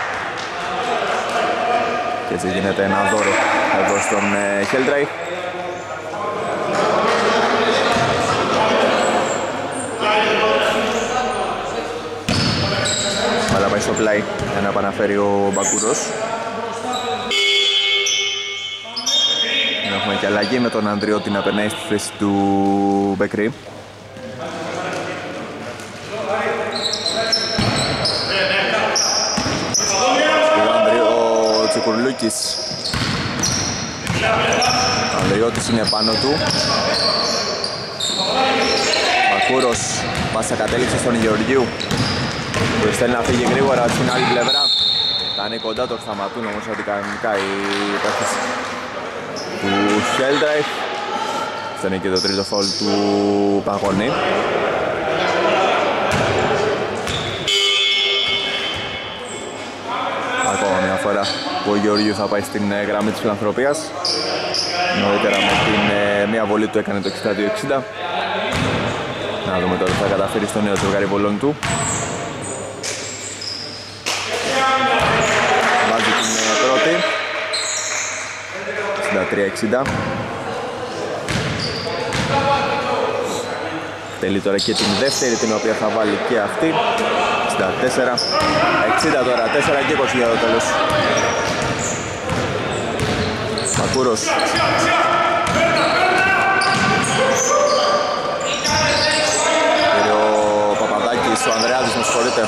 Και έτσι γίνεται ένα δώρο εδώ στον Χέλντραϊχ. Αλλά πάει στο πλάι για να επαναφέρει ο Μπακούρος. Έχουμε και αλλαγή με τον Ανδριώτη να περνάει στη θέση του Μπεκρή. Ο Τσεκουρλούκης. Ο Ανδριώτης είναι πάνω του. Μακούρος, πάσα κατέληξε στον Γεωργίου. Που θέλει να φύγει γρήγορα στην άλλη πλευρά. Ήταν κοντά, το σταματούν όμως αντικανονικά οι παίκτες του Χέλντραϊχ. Αυτό είναι και το τρίτο φάουλ του Παγωνή. Ακόμα μια φορά που ο Γεωργίου θα πάει στην γραμμή της φιλανθρωπίας. Νωρίτερα με την μία βολή του έκανε το 62-60. Να δούμε τώρα θα καταφέρει στο νέο ζευγάρι βολών του. Βάζει την πρώτη. 63-60. Τελεί τώρα και την δεύτερη, την οποία θα βάλει και αυτή. 64-60 τώρα, 4 και 20 για το τέλος. Μακούρος. Ο Παπαδάκης, ο Ανδρεάδης, με συγχωρείτε.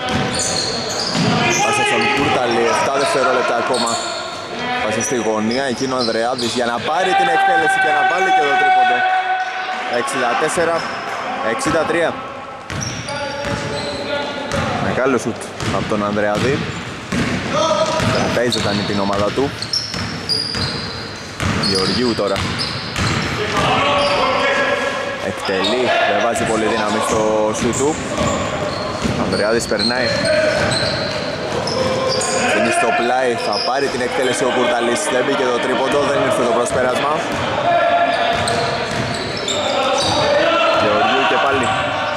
Πάσα στον Κούρταλη, 7 δευτερόλεπτα ακόμα. Πάσα στη γωνία, εκείνο ο Ανδρεάδης για να πάρει την εκτέλεση και να βάλει και το τρίποντο. 64-63. Μεγάλο σουτ από τον Ανδρεάδη. Κρατάει ζωντανή την ομάδα του. Γεωργίου τώρα. Εκτελεί, δεν βάζει πολύ δύναμη στο σουτ του. Ο Ανδρεάδης περνάει. Είναι στο πλάι, θα πάρει την εκτέλεση ο Κουρταλής. Δεν μπήκε το τρίποντο, δεν ήρθε το προσπέρασμα. Γεωργίου και πάλι.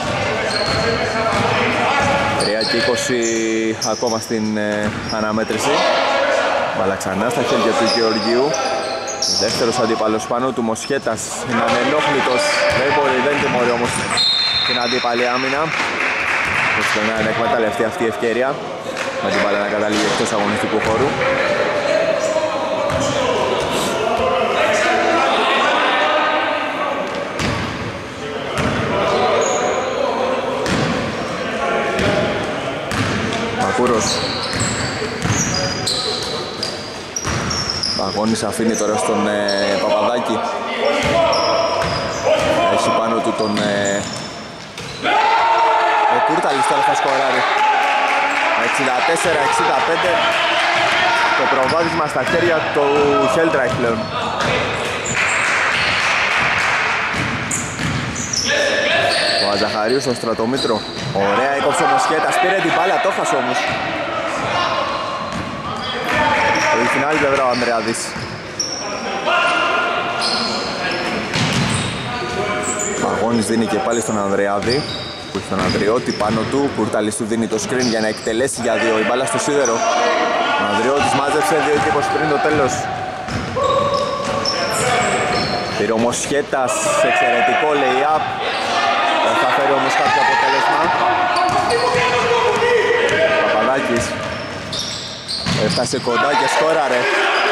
3 και 20 ακόμα στην αναμέτρηση. Μπάλα ξανά στα χέρια του Γεωργίου. Δεύτερος αντίπαλος πάνω του, Μοσχέτας είναι ανενόχλητος. Δεν τιμωρεί όμως την αντίπαλη άμυνα. Έτσι να εκμεταλλευτεί αυτή η ευκαιρία με την μπάλα να καταλήγει εκτός αγωνιστικού χώρου. Μακούρος. Παγώνης αφήνει τώρα στον Παπαδάκη. Έχει πάνω του τον Κούρταλης τώρα θα σκοράρει. 64-65. Το προβάδισμα στα χέρια του Χέλντραϊχ πλέον. Ο Αζαχαρίου στο στρατομήτρο. Ωραία, έκοψε ο Μοσχέτας, πήρε την μπάλα, το χάσε όμως. Στην άλλη πλευρά ο Ανδρεάδης. Παγώνης δίνει και πάλι στον Ανδρεάδη, που έχει τον Ανδριώτη πάνω του. Κουρτάλης του δίνει το screen για να εκτελέσει για 2. Η μπάλα στο σίδερο. Ο Ανδριώτης μάζεψε 2-20 πριν το τέλος. Πήρε ο Μοσχέτας, εξαιρετικό lay-up. Δεν θα φέρει όμως κάποιο αποτέλεσμα. Παπαδάκης έφτασε κοντά και σκόραρε.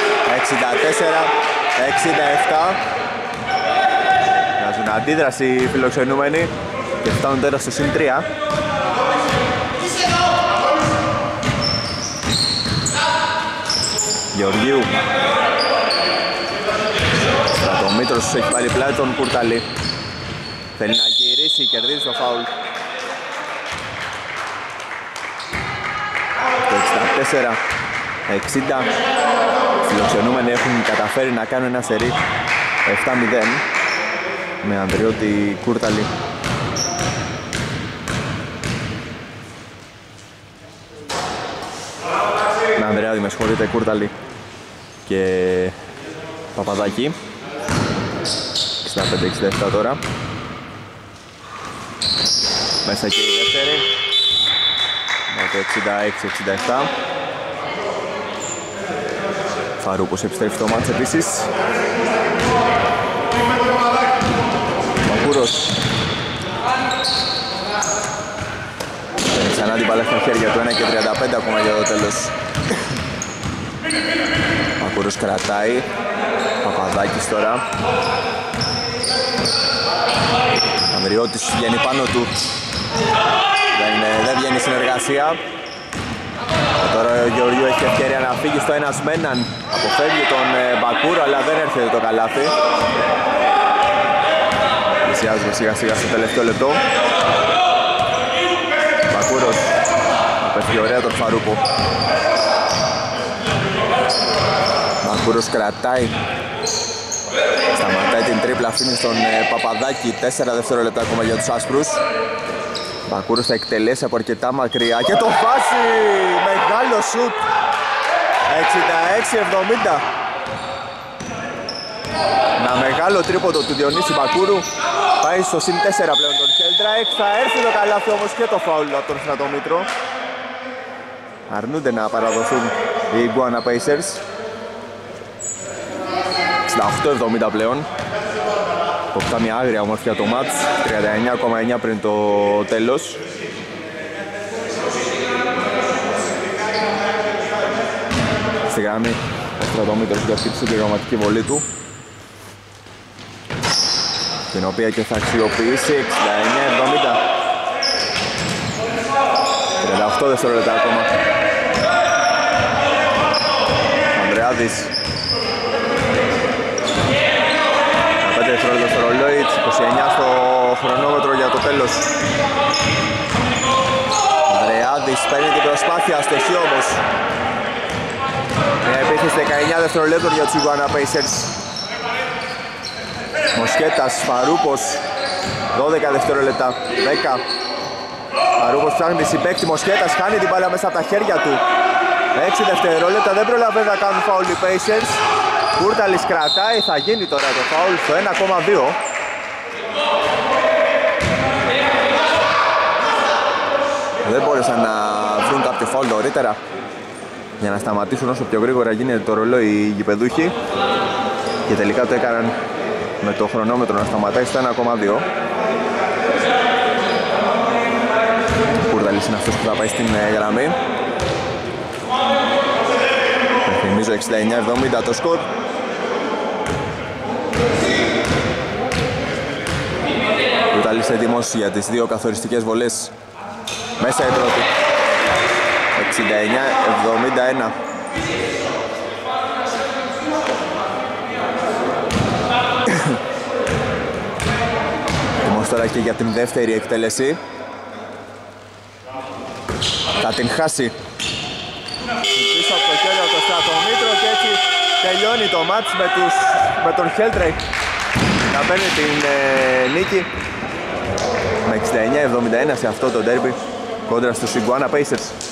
64-67. Βγάζουν αντίδραση οι φιλοξενούμενοι και φτάνουν τώρα στο συν 3. Γεωργίου. Στρατομήτρος έχει πάλι πλάτη τον Κουρταλή. Θέλει να γυρίσει, κερδίζει το φάουλ. Το 64-60. Οι φιλοξενούμενοι έχουν καταφέρει να κάνουν ένα σερί 7-0 με Ανδριώτη Κούρταλη. Με Ανδρεάδη, με συγχωρείτε, Κούρταλη και Παπαδάκη. 65-67 τώρα. Μέσα και η δεύτερη. Με το 66-67. Φαρούπος επιστρέφει στο μάτς επίσης. Μακούρος. Ξανά την μπάλα στα χέρια του, 1:35 ακόμα για το τέλος. Μακούρος κρατάει. Παπαδάκης τώρα. Ανδριώτης βγαίνει πάνω του. Δεν βγαίνει συνεργασία. Τώρα ο Γεωργίου έχει ευκαιρία να φύγει στο ένας με έναν. Αποφεύγει τον Μπακούρο, αλλά δεν έρχεται το καλάθι. Πλησιάζουμε σιγά σιγά στο τελευταίο λεπτό. Μπακούρος απέφυγε ωραία τον Φαρούπο. Μπακούρος κρατάει. Σταματάει την τρίπλα, αφήνει στον Παπαδάκη. 4 δευτερόλεπτα ακόμα για τους άσπρους. Μπακούρος θα εκτελέσει από αρκετά μακριά και το βάζει! Μεγάλο σουτ! 66-70. Ένα μεγάλο τρίποντο του Διονύση Μπακούρου. Πάει στο συν 4 πλέον τον Χέλντραϊχ. Θα έρθει το καλάθι όμως και το φάουλ από τον Στρατομήτρο. Αρνούνται να παραδοθούν οι Iguana Pacers. 68-70 πλέον. Αποκτά μια άγρια ομορφιά το μάτς. 39,9 πριν το τέλος. Στη γραμμή ο Στρατομήτρος για αυτή τη συμπληρωματική βολή του, την οποία και θα αξιοποιήσει. 69-70. 38 δευτερόλεπτα ακόμα. Ανδρεάδης. 5 δευτερόλεπτα στο ρολόι, 29 στο χρονόμετρο για το τέλος. Ανδρεάδης παίρνει την προσπάθεια, αστοχή όμως. Μια επίθεση 19 δευτερολέπτων για τους Iguana Pacers. Μοσχέτας, Φαρούπος, 12 δευτερόλεπτα, 10. Φαρούπος ψάχνει συμπαίκτη, Μοσχέτας χάνει την μπάλα μέσα από τα χέρια του. 6 δευτερόλεπτα, δεν προλαβαίνει να κάνουν φάουλ οι Pacers. Κούρταλης κρατάει, θα γίνει τώρα το φάουλ στο 1,2. Δεν μπόρεσαν να βρουν κάποιο φάουλ νωρίτερα για να σταματήσουν όσο πιο γρήγορα γίνεται το ρολόι οι γηπεδούχοι, και τελικά το έκαναν με το χρονόμετρο να σταματάει στο 1,2. Κούρταλης είναι αυτός που θα πάει στην γραμμή. Θυμίζω 69-70 το σκορ. Κούρταλης έτοιμος για τις δύο καθοριστικές βολές. Μέσα η πρώτη. 69-71. Έτοιμος τώρα και για την δεύτερη εκτέλεση. θα την χάσει πίσω από το χέρι από το Στρατομήτρο και έτσι τελειώνει το μάτς με τον Heldrake να παίρνει την νίκη με 69-71 σε αυτό το ντέρμπι κόντρα στους Iguana Pacers.